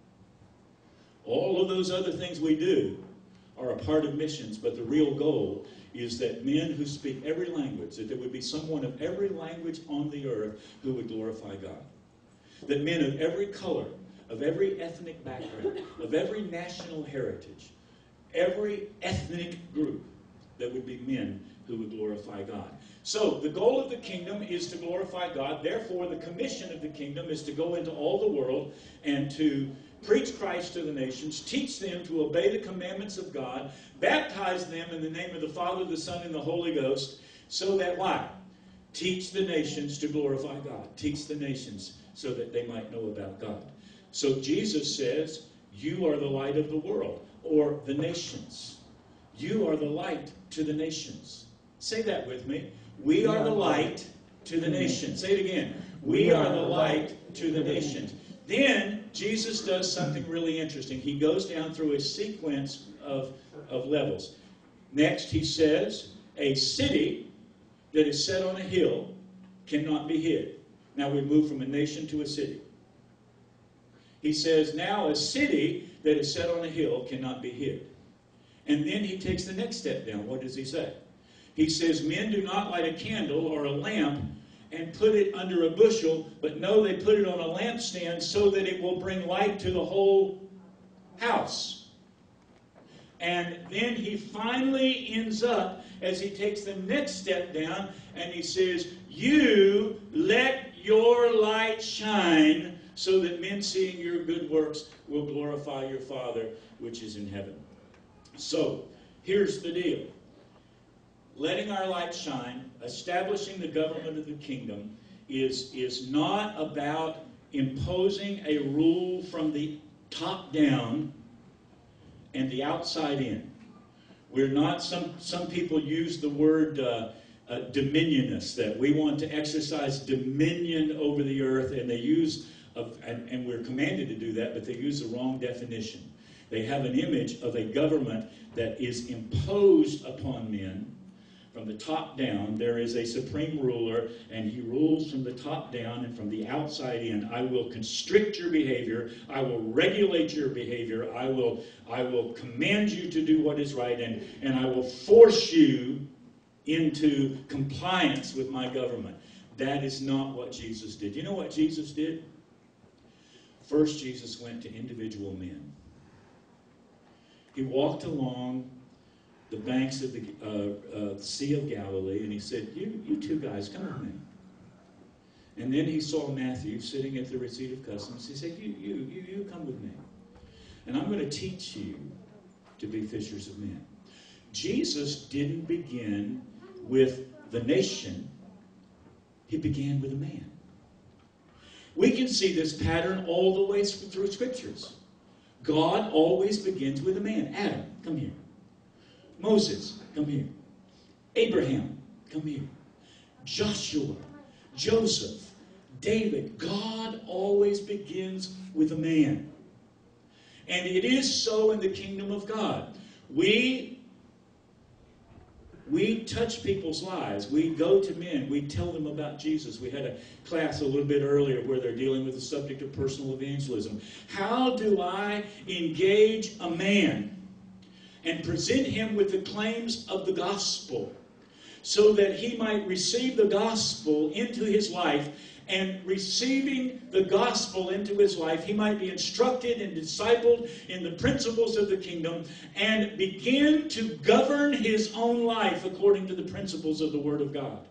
All of those other things we do are a part of missions, but the real goal is that men who speak every language, that there would be someone of every language on the earth who would glorify God. That men of every color, of every ethnic background, of every national heritage, every ethnic group, that would be men who would glorify God. So, the goal of the kingdom is to glorify God. Therefore, the commission of the kingdom is to go into all the world and to preach Christ to the nations, teach them to obey the commandments of God, baptize them in the name of the Father, the Son, and the Holy Ghost, so that what? Teach the nations to glorify God. Teach the nations so that they might know about God. So Jesus says, you are the light of the world, or the nations. You are the light to the nations. Say that with me. We are the light to the nations. Say it again. We are the light to the nations. Then Jesus does something really interesting. He goes down through a sequence of, of levels. Next, he says, a city that is set on a hill cannot be hid. Now we move from a nation to a city. He says, now a city that is set on a hill cannot be hid. And then he takes the next step down. What does he say? He says, men do not light a candle or a lamp and put it under a bushel, but no, they put it on a lampstand so that it will bring light to the whole house. And then he finally ends up, as he takes the next step down, and he says, you let your light shine so that men seeing your good works will glorify your Father which is in heaven. So, here's the deal. Letting our light shine, establishing the government of the kingdom, is, is not about imposing a rule from the top down and the outside in. We're not, some, some people use the word uh, uh, dominionist, that we want to exercise dominion over the earth, and they use, of, and, and we're commanded to do that, but they use the wrong definition. They have an image of a government that is imposed upon men from the top down. There is a supreme ruler, and he rules from the top down and from the outside in. I will constrict your behavior. I will regulate your behavior. I will, I will command you to do what is right, and, and I will force you into compliance with my government. That is not what Jesus did. You know what Jesus did? First, Jesus went to individual men. He walked along the banks of the uh, uh, Sea of Galilee, and he said, you, you two guys, come with me. And then he saw Matthew sitting at the receipt of customs. He said, you, you, you, you come with me. And I'm going to teach you to be fishers of men. Jesus didn't begin with the nation, he began with a man. We can see this pattern all the way through Scriptures. God always begins with a man. Adam, come here. Moses, come here. Abraham, come here. Joshua, Joseph, David. God always begins with a man. And it is so in the kingdom of God. We, we touch people's lives. We go to men. We tell them about Jesus. We had a class a little bit earlier where they're dealing with the subject of personal evangelism. How do I engage a man and present him with the claims of the gospel so that he might receive the gospel into his life, and receiving the gospel into his life, he might be instructed and discipled in the principles of the kingdom and begin to govern his own life according to the principles of the Word of God.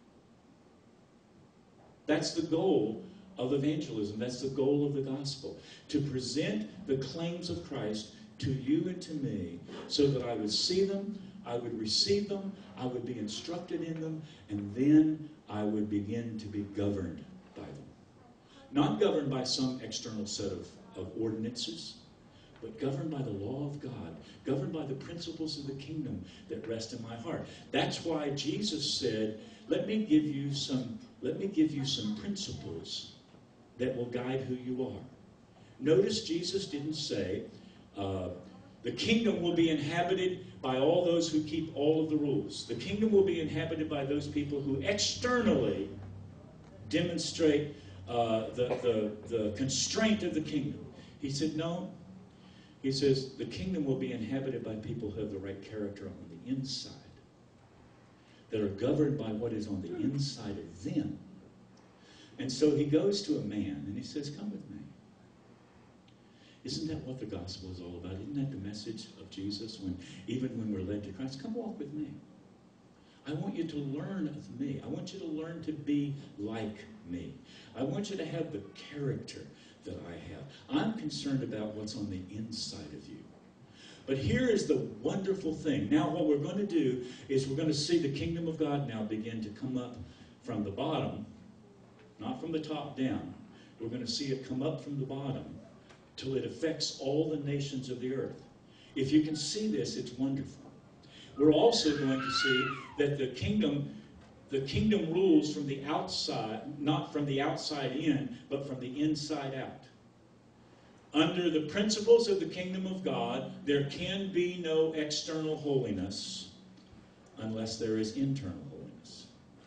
That's the goal of evangelism. That's the goal of the gospel. To present the claims of Christ to you and to me so that I would see them, I would receive them, I would be instructed in them, and then I would begin to be governed by them. Not governed by some external set of, of ordinances, but governed by the law of God, governed by the principles of the kingdom that rest in my heart. That's why Jesus said, let me give you some, let me give you some principles that will guide who you are. Notice Jesus didn't say, uh, the kingdom will be inhabited by all those who keep all of the rules. The kingdom will be inhabited by those people who externally demonstrate uh, the, the, the constraint of the kingdom. He said, no. He says, the kingdom will be inhabited by people who have the right character on the inside, that are governed by what is on the inside of them. And so he goes to a man and he says, come with me. Isn't that what the gospel is all about? Isn't that the message of Jesus? When even when we're led to Christ, come walk with me. I want you to learn of me. I want you to learn to be like me. I want you to have the character that I have. I'm concerned about what's on the inside of you. But here is the wonderful thing. Now what we're going to do is we're going to see the kingdom of God now begin to come up from the bottom, not from the top down. We're going to see it come up from the bottom till it affects all the nations of the earth. If you can see this, it's wonderful. We're also going to see that the kingdom, the kingdom rules from the outside, not from the outside in, but from the inside out. Under the principles of the kingdom of God, there can be no external holiness unless there is internal holiness.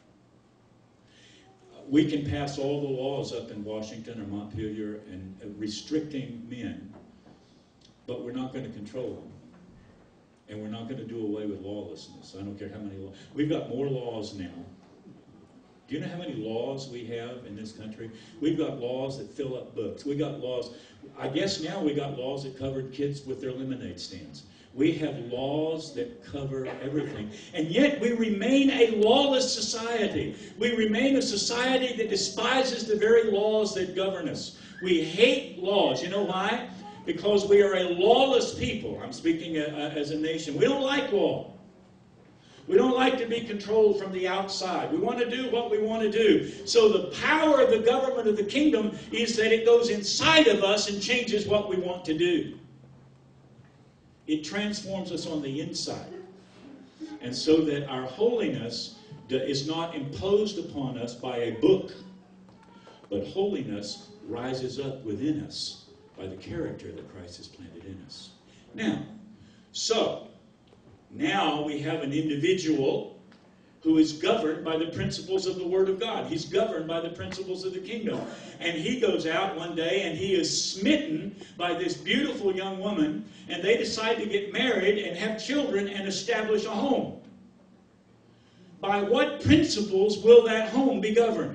We can pass all the laws up in Washington or Montpelier and uh, restricting men, but we're not going to control them. And we're not going to do away with lawlessness. I don't care how many laws. We've got more laws now. Do you know how many laws we have in this country? We've got laws that fill up books. We got laws. I guess now we got laws that covered kids with their lemonade stands. We have laws that cover everything. And yet we remain a lawless society. We remain a society that despises the very laws that govern us. We hate laws. You know why? Because we are a lawless people. I'm speaking a, a, as a nation. We don't like law. We don't like to be controlled from the outside. We want to do what we want to do. So the power of the government of the kingdom is that it goes inside of us and changes what we want to do. It transforms us on the inside. And so that our holiness is not imposed upon us by a book, but holiness rises up within us by the character that Christ has planted in us. Now, so, now we have an individual who is governed by the principles of the Word of God. He's governed by the principles of the kingdom. And he goes out one day and he is smitten by this beautiful young woman, and they decide to get married and have children and establish a home. By what principles will that home be governed?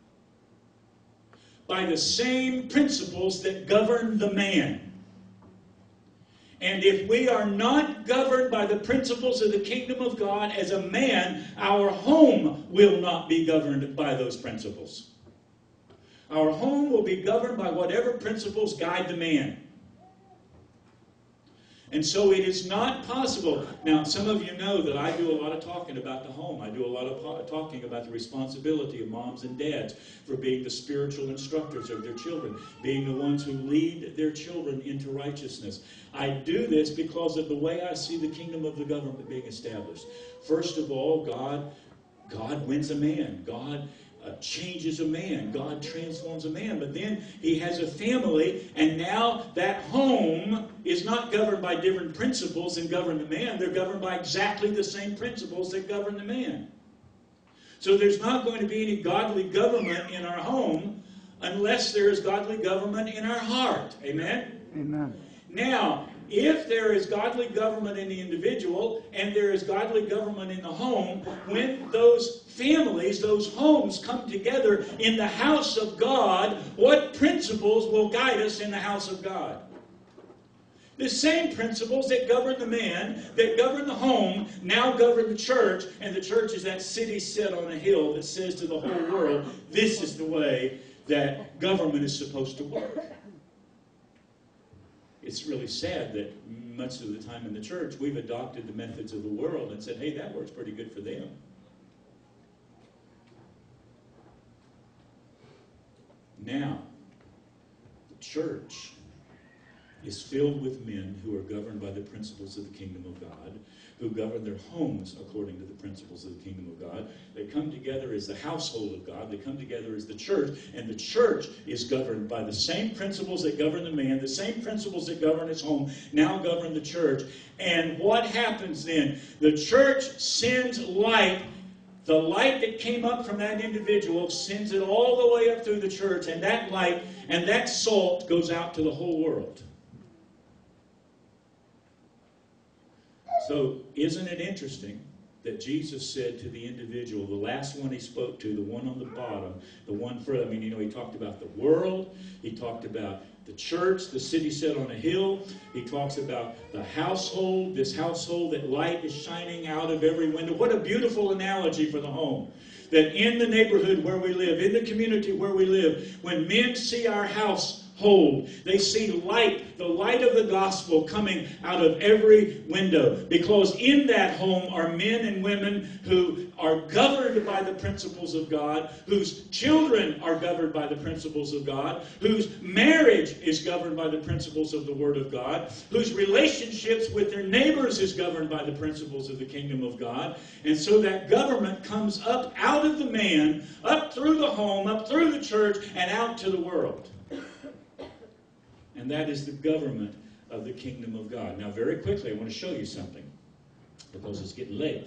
By the same principles that govern the man. And if we are not governed by the principles of the kingdom of God as a man, our home will not be governed by those principles. Our home will be governed by whatever principles guide the man. And so it is not possible. Now, some of you know that I do a lot of talking about the home. I do a lot of po- talking about the responsibility of moms and dads for being the spiritual instructors of their children, being the ones who lead their children into righteousness. I do this because of the way I see the kingdom of the government being established. First of all, God, God wins a man. God Uh, changes a man. God transforms a man. But then he has a family, and now that home is not governed by different principles than govern the man. They're governed by exactly the same principles that govern the man. So there's not going to be any godly government in our home unless there is godly government in our heart. Amen? Amen. Now, if there is godly government in the individual and there is godly government in the home, when those families, those homes come together in the house of God, what principles will guide us in the house of God? The same principles that govern the man, that govern the home, now govern the church, and the church is that city set on a hill that says to the whole world, this is the way that government is supposed to work. It's really sad that much of the time in the church, we've adopted the methods of the world and said, hey, that works pretty good for them. Now, the church is filled with men who are governed by the principles of the kingdom of God, who govern their homes according to the principles of the kingdom of God. They come together as the household of God. They come together as the church, and the church is governed by the same principles that govern the man, the same principles that govern his home, now govern the church. And what happens then? The church sends light. The light that came up from that individual sends it all the way up through the church, and that light and that salt goes out to the whole world. So, isn't it interesting that Jesus said to the individual, the last one he spoke to, the one on the bottom, the one further, I mean, you know, he talked about the world, he talked about the church, the city set on a hill, he talks about the household, this household that light is shining out of every window. What a beautiful analogy for the home. That in the neighborhood where we live, in the community where we live, when men see our house, Hold. They see light, the light of the gospel coming out of every window. Because in that home are men and women who are governed by the principles of God, whose children are governed by the principles of God, whose marriage is governed by the principles of the Word of God, whose relationships with their neighbors is governed by the principles of the kingdom of God. And so that government comes up out of the man, up through the home, up through the church, and out to the world. And that is the government of the kingdom of God. Now, very quickly, I want to show you something, because it's getting late.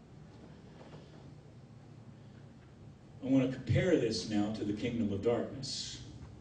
I want to compare this now to the kingdom of darkness.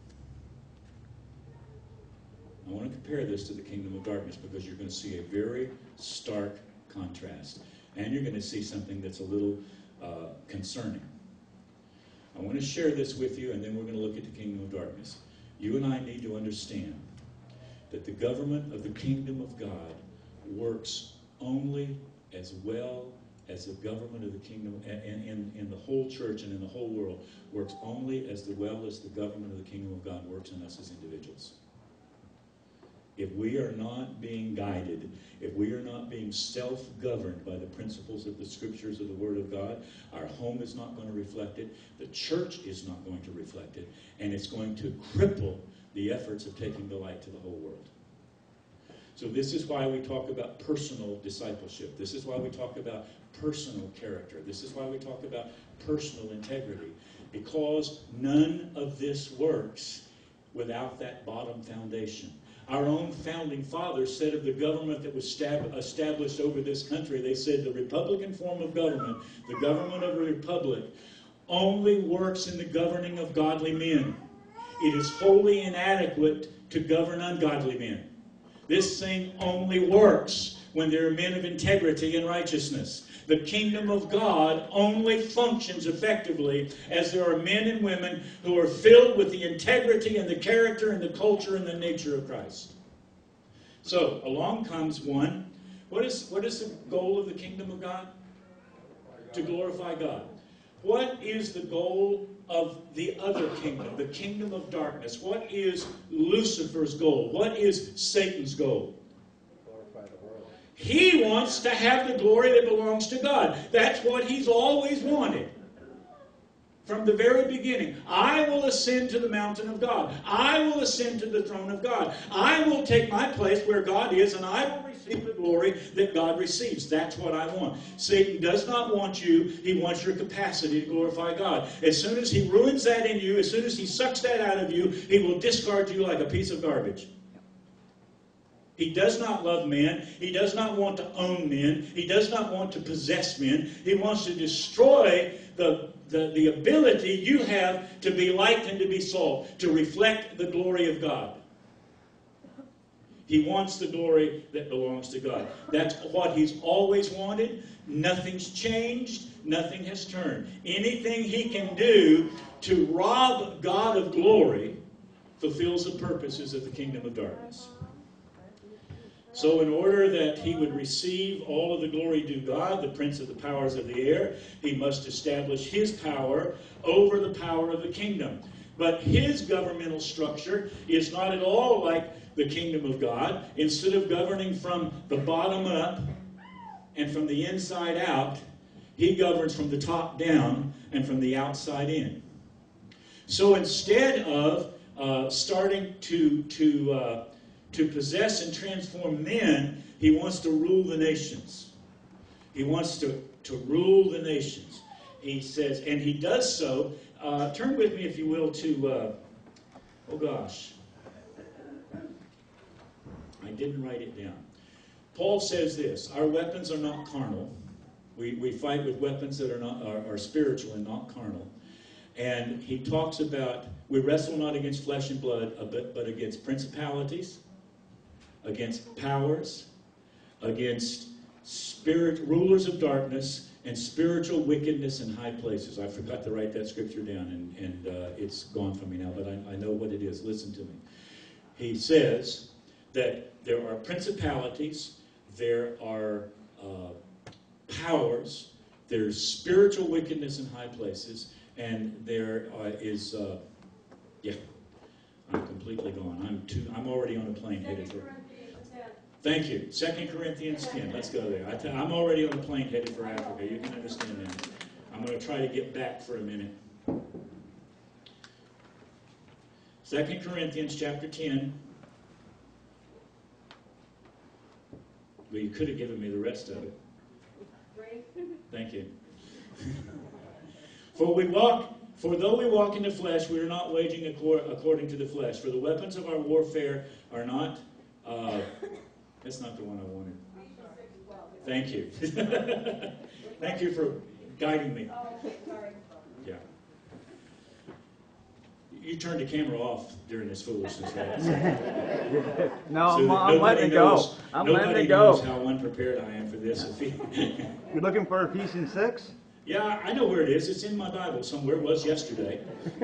I want to compare this to the kingdom of darkness, because you're going to see a very stark contrast. And you're going to see something that's a little uh, concerning. I want to share this with you, and then we're going to look at the kingdom of darkness. You and I need to understand that the government of the kingdom of God works only as well as the government of the kingdom, and in, in the whole church and in the whole world, works only as well as the government of the kingdom of God works in us as individuals. If we are not being guided, if we are not being self-governed by the principles of the scriptures of the Word of God, our home is not going to reflect it, the church is not going to reflect it, and it's going to cripple the efforts of taking the light to the whole world. So this is why we talk about personal discipleship. This is why we talk about personal character. This is why we talk about personal integrity. Because none of this works without that bottom foundation. Our own founding fathers said of the government that was stab- established over this country, they said the Republican form of government, the government of a republic, only works in the governing of godly men. It is wholly inadequate to govern ungodly men. This thing only works when there are men of integrity and righteousness. The kingdom of God only functions effectively as there are men and women who are filled with the integrity and the character and the culture and the nature of Christ. So, along comes one. What is, what is the goal of the kingdom of God? To glorify God. What is the goal of the other kingdom, the kingdom of darkness? What is Lucifer's goal? What is Satan's goal? He wants to have the glory that belongs to God. That's what He's always wanted. From the very beginning, I will ascend to the mountain of God. I will ascend to the throne of God. I will take my place where God is, and I will receive the glory that God receives. That's what I want. Satan does not want you. He wants your capacity to glorify God. As soon as he ruins that in you, as soon as he sucks that out of you, he will discard you like a piece of garbage. He does not love men. He does not want to own men. He does not want to possess men. He wants to destroy the, the, the ability you have to be light and to be salt, to reflect the glory of God. He wants the glory that belongs to God. That's what He's always wanted. Nothing's changed. Nothing has turned. Anything He can do to rob God of glory fulfills the purposes of the kingdom of darkness. So in order that He would receive all of the glory due God, the prince of the powers of the air, He must establish His power over the power of the kingdom. But His governmental structure is not at all like the kingdom of God. Instead of governing from the bottom up and from the inside out, He governs from the top down and from the outside in. So instead of uh, starting to... to uh, To possess and transform men, He wants to rule the nations. He wants to, to rule the nations. He says, and He does so. Uh, turn with me, if you will, to, uh, oh gosh. I didn't write it down. Paul says this, our weapons are not carnal. We, we fight with weapons that are, not, are, are spiritual and not carnal. And he talks about, we wrestle not against flesh and blood, but, but against principalities, against powers, against spirit rulers of darkness, and spiritual wickedness in high places. I forgot to write that scripture down, and, and uh, it's gone from me now, but I, I know what it is. Listen to me. He says that there are principalities, there are uh, powers, there's spiritual wickedness in high places, and there uh, is, uh, yeah, I'm completely gone. I'm too. I'm already on a plane headed for. Thank you. Second Corinthians ten. Let's go there. I t- I'm already on a plane headed for Africa. You can understand that. I'm going to try to get back for a minute. Second Corinthians chapter ten. Well, you could have given me the rest of it. Thank you. For we walk. For though we walk in the flesh, we are not waging according to the flesh. For the weapons of our warfare are not... Uh, that's not the one I wanted. Thank you. Thank you for guiding me. Yeah. You turned the camera off during this foolishness, right? No, So I'm, I'm letting it knows, go. I'm letting nobody it go. knows how unprepared I am for this. If he, You're looking for Ephesians six? yeah, I know where it is. It's in my Bible somewhere. It was yesterday.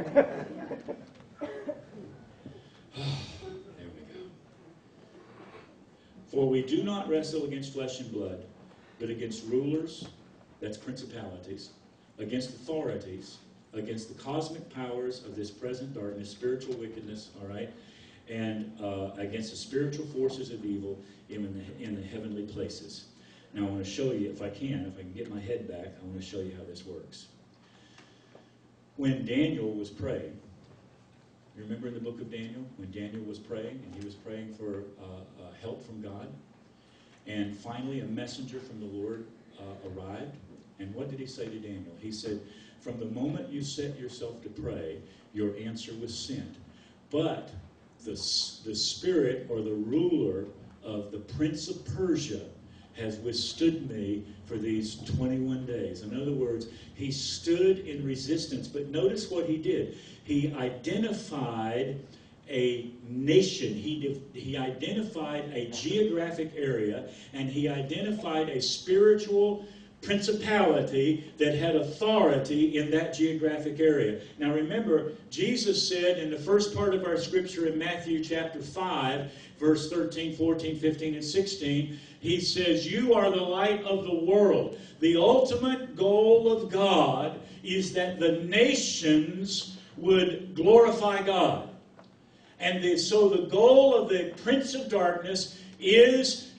For we do not wrestle against flesh and blood, but against rulers, that's principalities, against authorities, against the cosmic powers of this present darkness, spiritual wickedness, all right, and uh, against the spiritual forces of evil in the, in the heavenly places. Now I want to show you, if I can, if I can get my head back, I want to show you how this works. When Daniel was praying, you remember in the book of Daniel, when Daniel was praying, and he was praying for uh, uh, help from God, and finally a messenger from the Lord uh, arrived, and what did he say to Daniel? He said, from the moment you set yourself to pray, your answer was sent. But the, the spirit or the ruler of the prince of Persia has withstood me for these twenty-one days. In other words, he stood in resistance. But notice what he did. He identified a nation. He, he identified a geographic area, and he identified a spiritual principality that had authority in that geographic area. Now remember, Jesus said in the first part of our scripture in Matthew chapter five, verse thirteen, fourteen, fifteen, and sixteen, he says, you are the light of the world. The ultimate goal of God is that the nations would glorify God. And the, so the goal of the prince of darkness is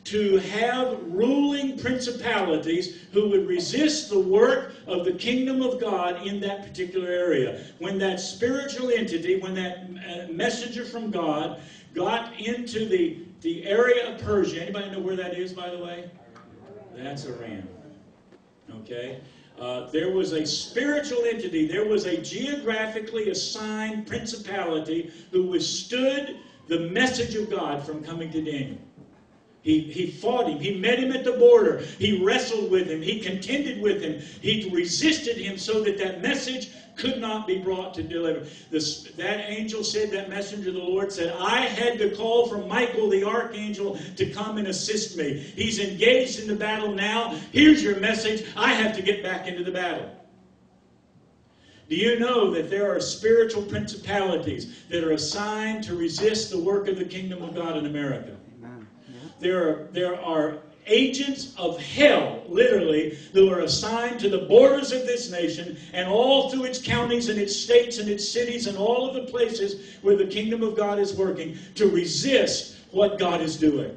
to have ruling principalities who would resist the work of the kingdom of God in that particular area. When that spiritual entity, when that messenger from God got into the, the area of Persia, anybody know where that is, by the way? That's Iran. Okay? Uh, there was a spiritual entity, there was a geographically assigned principality who withstood the message of God from coming to Daniel. He, he fought him. He met him at the border. He wrestled with him. He contended with him. He resisted him so that that message could not be brought to deliver. This, that angel said, that messenger of the Lord said, I had to call for Michael the archangel to come and assist me. He's engaged in the battle now. Here's your message. I have to get back into the battle. Do you know that there are spiritual principalities that are assigned to resist the work of the kingdom of God in America? There are, there are agents of hell, literally, who are assigned to the borders of this nation and all through its counties and its states and its cities and all of the places where the kingdom of God is working to resist what God is doing.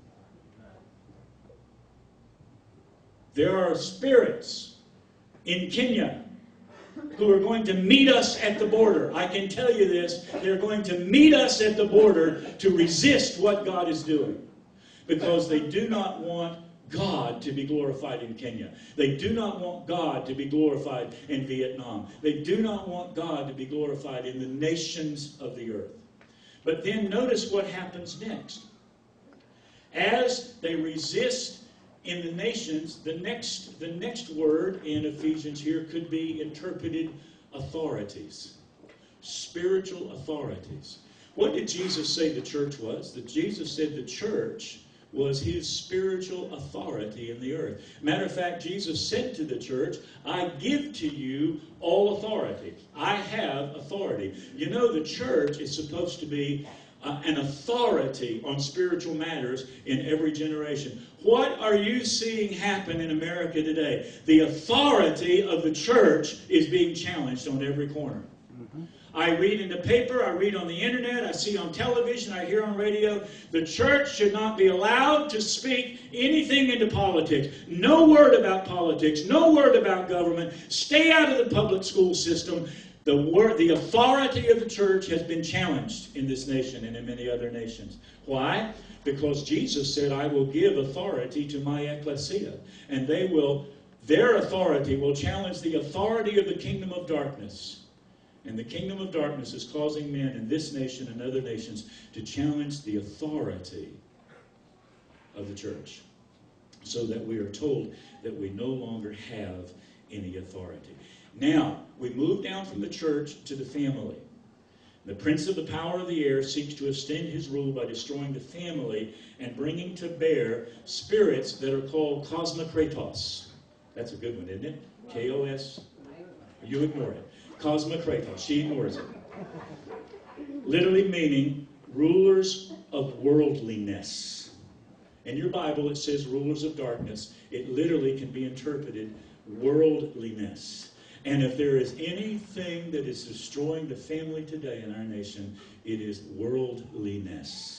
There are spirits in Kenya who are going to meet us at the border. I can tell you this, they're going to meet us at the border to resist what God is doing. Because they do not want God to be glorified in Kenya. They do not want God to be glorified in Vietnam. They do not want God to be glorified in the nations of the earth. But then notice what happens next. As they resist in the nations, the next, the next word in Ephesians here could be interpreted authorities. Spiritual authorities. What did Jesus say the church was? That Jesus said the church was his spiritual authority in the earth. Matter of fact, Jesus said to the church, I give to you all authority. I have authority. You know, the church is supposed to be uh, an authority on spiritual matters in every generation. What are you seeing happen in America today? The authority of the church is being challenged on every corner. Mm-hmm. I read in the paper, I read on the internet, I see on television, I hear on radio, the church should not be allowed to speak anything into politics. No word about politics, no word about government. Stay out of the public school system. The word, the authority of the church has been challenged in this nation and in many other nations. Why? Because Jesus said, I will give authority to my ecclesia. And they will, their authority will challenge the authority of the kingdom of darkness. And the kingdom of darkness is causing men in this nation and other nations to challenge the authority of the church. So that we are told that we no longer have any authority. Now, we move down from the church to the family. The prince of the power of the air seeks to extend his rule by destroying the family and bringing to bear spirits that are called cosmokratos. That's a good one, isn't it? K O S. You ignore it. Cosmokratos. She ignores it. Literally meaning rulers of worldliness. In your Bible it says rulers of darkness. It literally can be interpreted worldliness. And if there is anything that is destroying the family today in our nation, it is worldliness.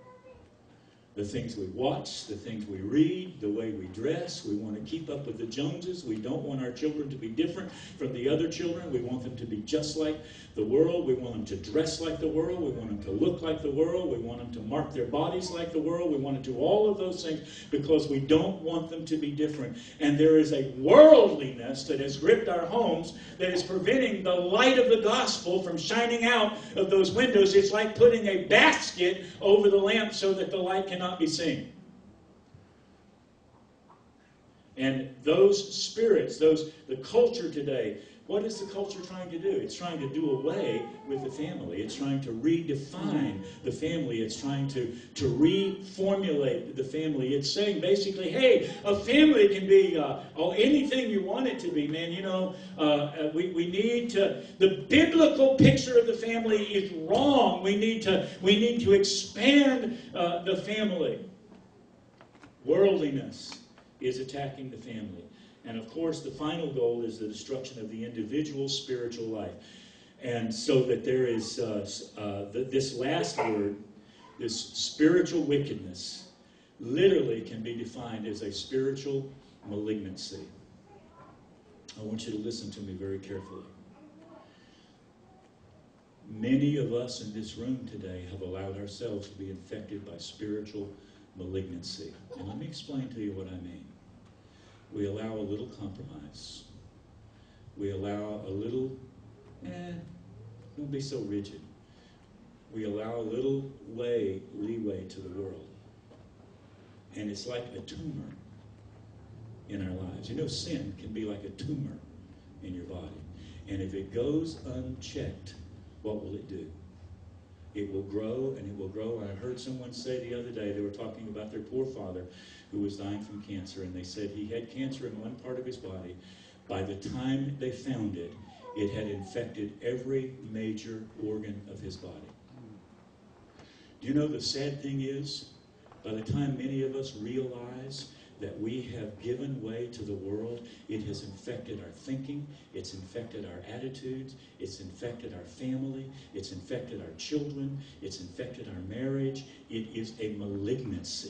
The things we watch, the things we read, the way we dress. We want to keep up with the Joneses. We don't want our children to be different from the other children. We want them to be just like the world. We want them to dress like the world. We want them to look like the world. We want them to mark their bodies like the world. We want to do all of those things because we don't want them to be different. And there is a worldliness that has gripped our homes that is preventing the light of the gospel from shining out of those windows. It's like putting a basket over the lamp so that the light cannot be seen. And those spirits, those the culture today, what is the culture trying to do? It's trying to do away with the family. It's trying to redefine the family. It's trying to, to reformulate the family. It's saying basically, hey, a family can be uh, oh, anything you want it to be, man. You know, uh, we, we need to, the biblical picture of the family is wrong. We need to, we need to expand uh, the family. Worldliness is attacking the family. And of course, the final goal is the destruction of the individual's spiritual life. And so that there is uh, uh, the, this last word, this spiritual wickedness, literally can be defined as a spiritual malignancy. I want you to listen to me very carefully. Many of us in this room today have allowed ourselves to be infected by spiritual malignancy. And let me explain to you what I mean. We allow a little compromise. We allow a little, eh, don't be so rigid. We allow a little way, leeway to the world. And it's like a tumor in our lives. You know, sin can be like a tumor in your body. And if it goes unchecked, what will it do? It will grow and it will grow. I heard someone say the other day, they were talking about their poor father who was dying from cancer, and they said he had cancer in one part of his body. By the time they found it, it had infected every major organ of his body. Do you know the sad thing is, by the time many of us realize that we have given way to the world, it has infected our thinking, it's infected our attitudes, it's infected our family, it's infected our children, it's infected our marriage. It is a malignancy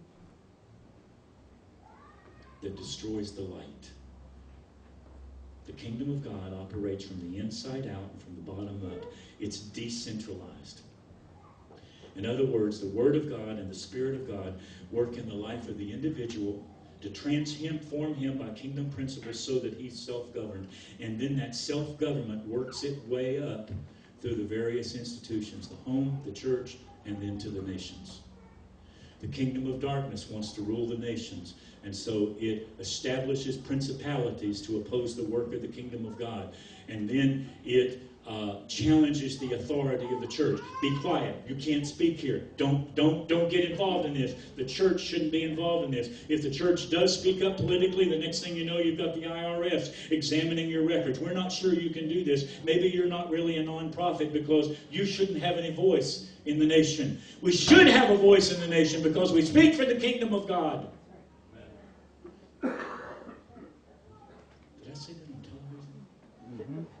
that destroys the light. The kingdom of God operates from the inside out and from the bottom up. It's decentralized. In other words, the Word of God and the Spirit of God work in the life of the individual to transform him by kingdom principles so that he's self-governed. And then that self-government works its way up through the various institutions, the home, the church, and then to the nations. The kingdom of darkness wants to rule the nations, and so it establishes principalities to oppose the work of the kingdom of God. And then it uh, challenges the authority of the church. Be quiet. You can't speak here. Don't, don't, don't get involved in this. The church shouldn't be involved in this. If the church does speak up politically, the next thing you know, you've got the I R S examining your records. We're not sure you can do this. Maybe you're not really a nonprofit because you shouldn't have any voice in the nation. We should have a voice in the nation because we speak for the kingdom of God. Did I say that on television? Mm-hmm.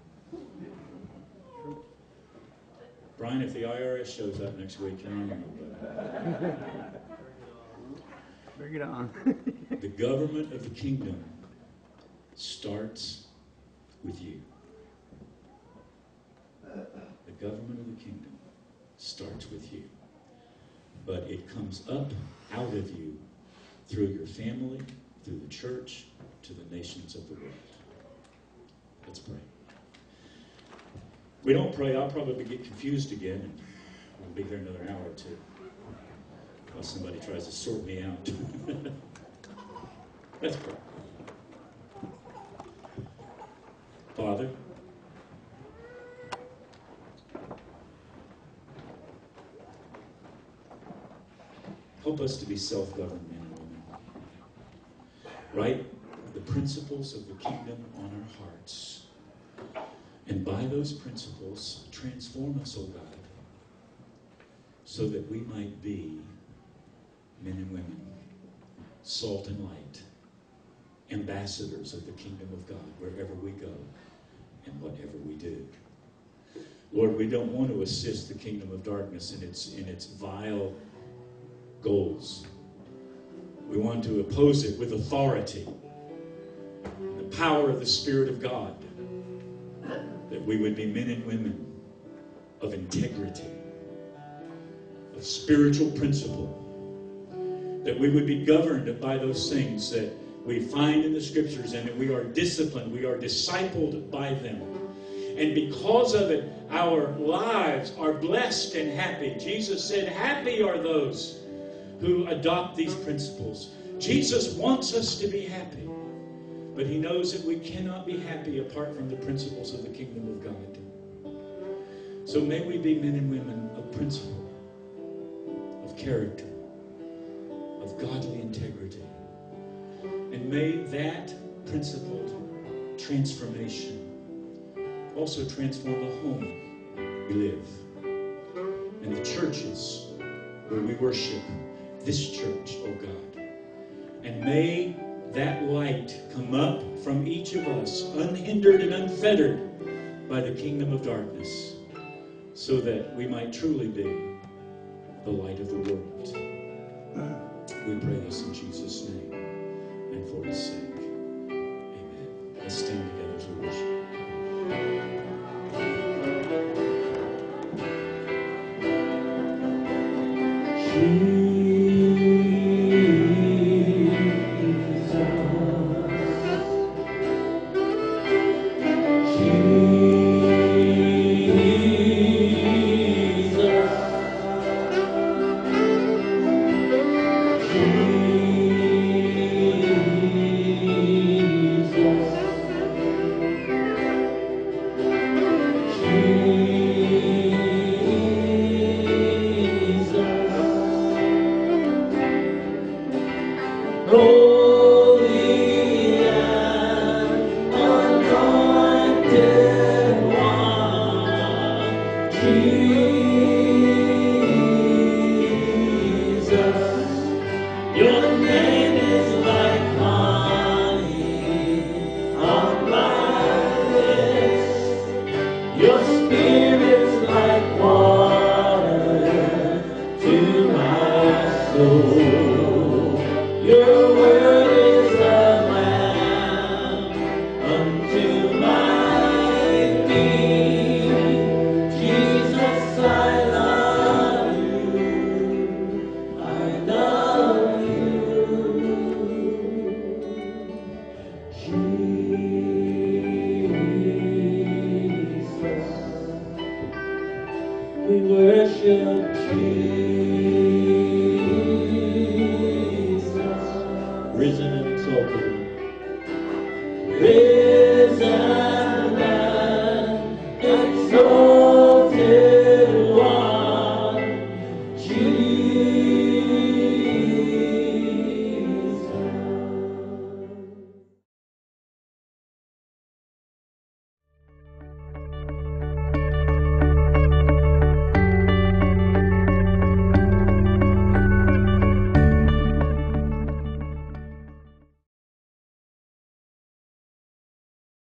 Brian, if the I R S shows up next week, you're on your own. Bring it on. The government of the kingdom starts with you. The government of the kingdom starts with you. But it comes up out of you through your family, through the church, to the nations of the world. Let's pray. If we don't pray, I'll probably get confused again, and we'll be here another hour or two while somebody tries to sort me out. Let's pray. Father, help us to be self-governed men and women. Write the principles of the kingdom on our hearts. And by those principles, transform us, O God, so that we might be men and women, salt and light, ambassadors of the kingdom of God wherever we go and whatever we do. Lord, we don't want to assist the kingdom of darkness in its, in its vile goals. We want to oppose it with authority, the power of the Spirit of God, that we would be men and women of integrity, of spiritual principle, that we would be governed by those things that we find in the Scriptures, and that we are disciplined, we are discipled by them. And because of it, our lives are blessed and happy. Jesus said, happy are those who adopt these principles. Jesus wants us to be happy. But he knows that we cannot be happy apart from the principles of the kingdom of God. So may we be men and women of principle, of character, of godly integrity. And may that principled transformation also transform the home we live and the churches where we worship, this church, oh God. And may that light come up from each of us, unhindered and unfettered by the kingdom of darkness, so that we might truly be the light of the world. We pray this in Jesus' name and for His sake. Amen. Let's stand together as we worship. Risen and exalted.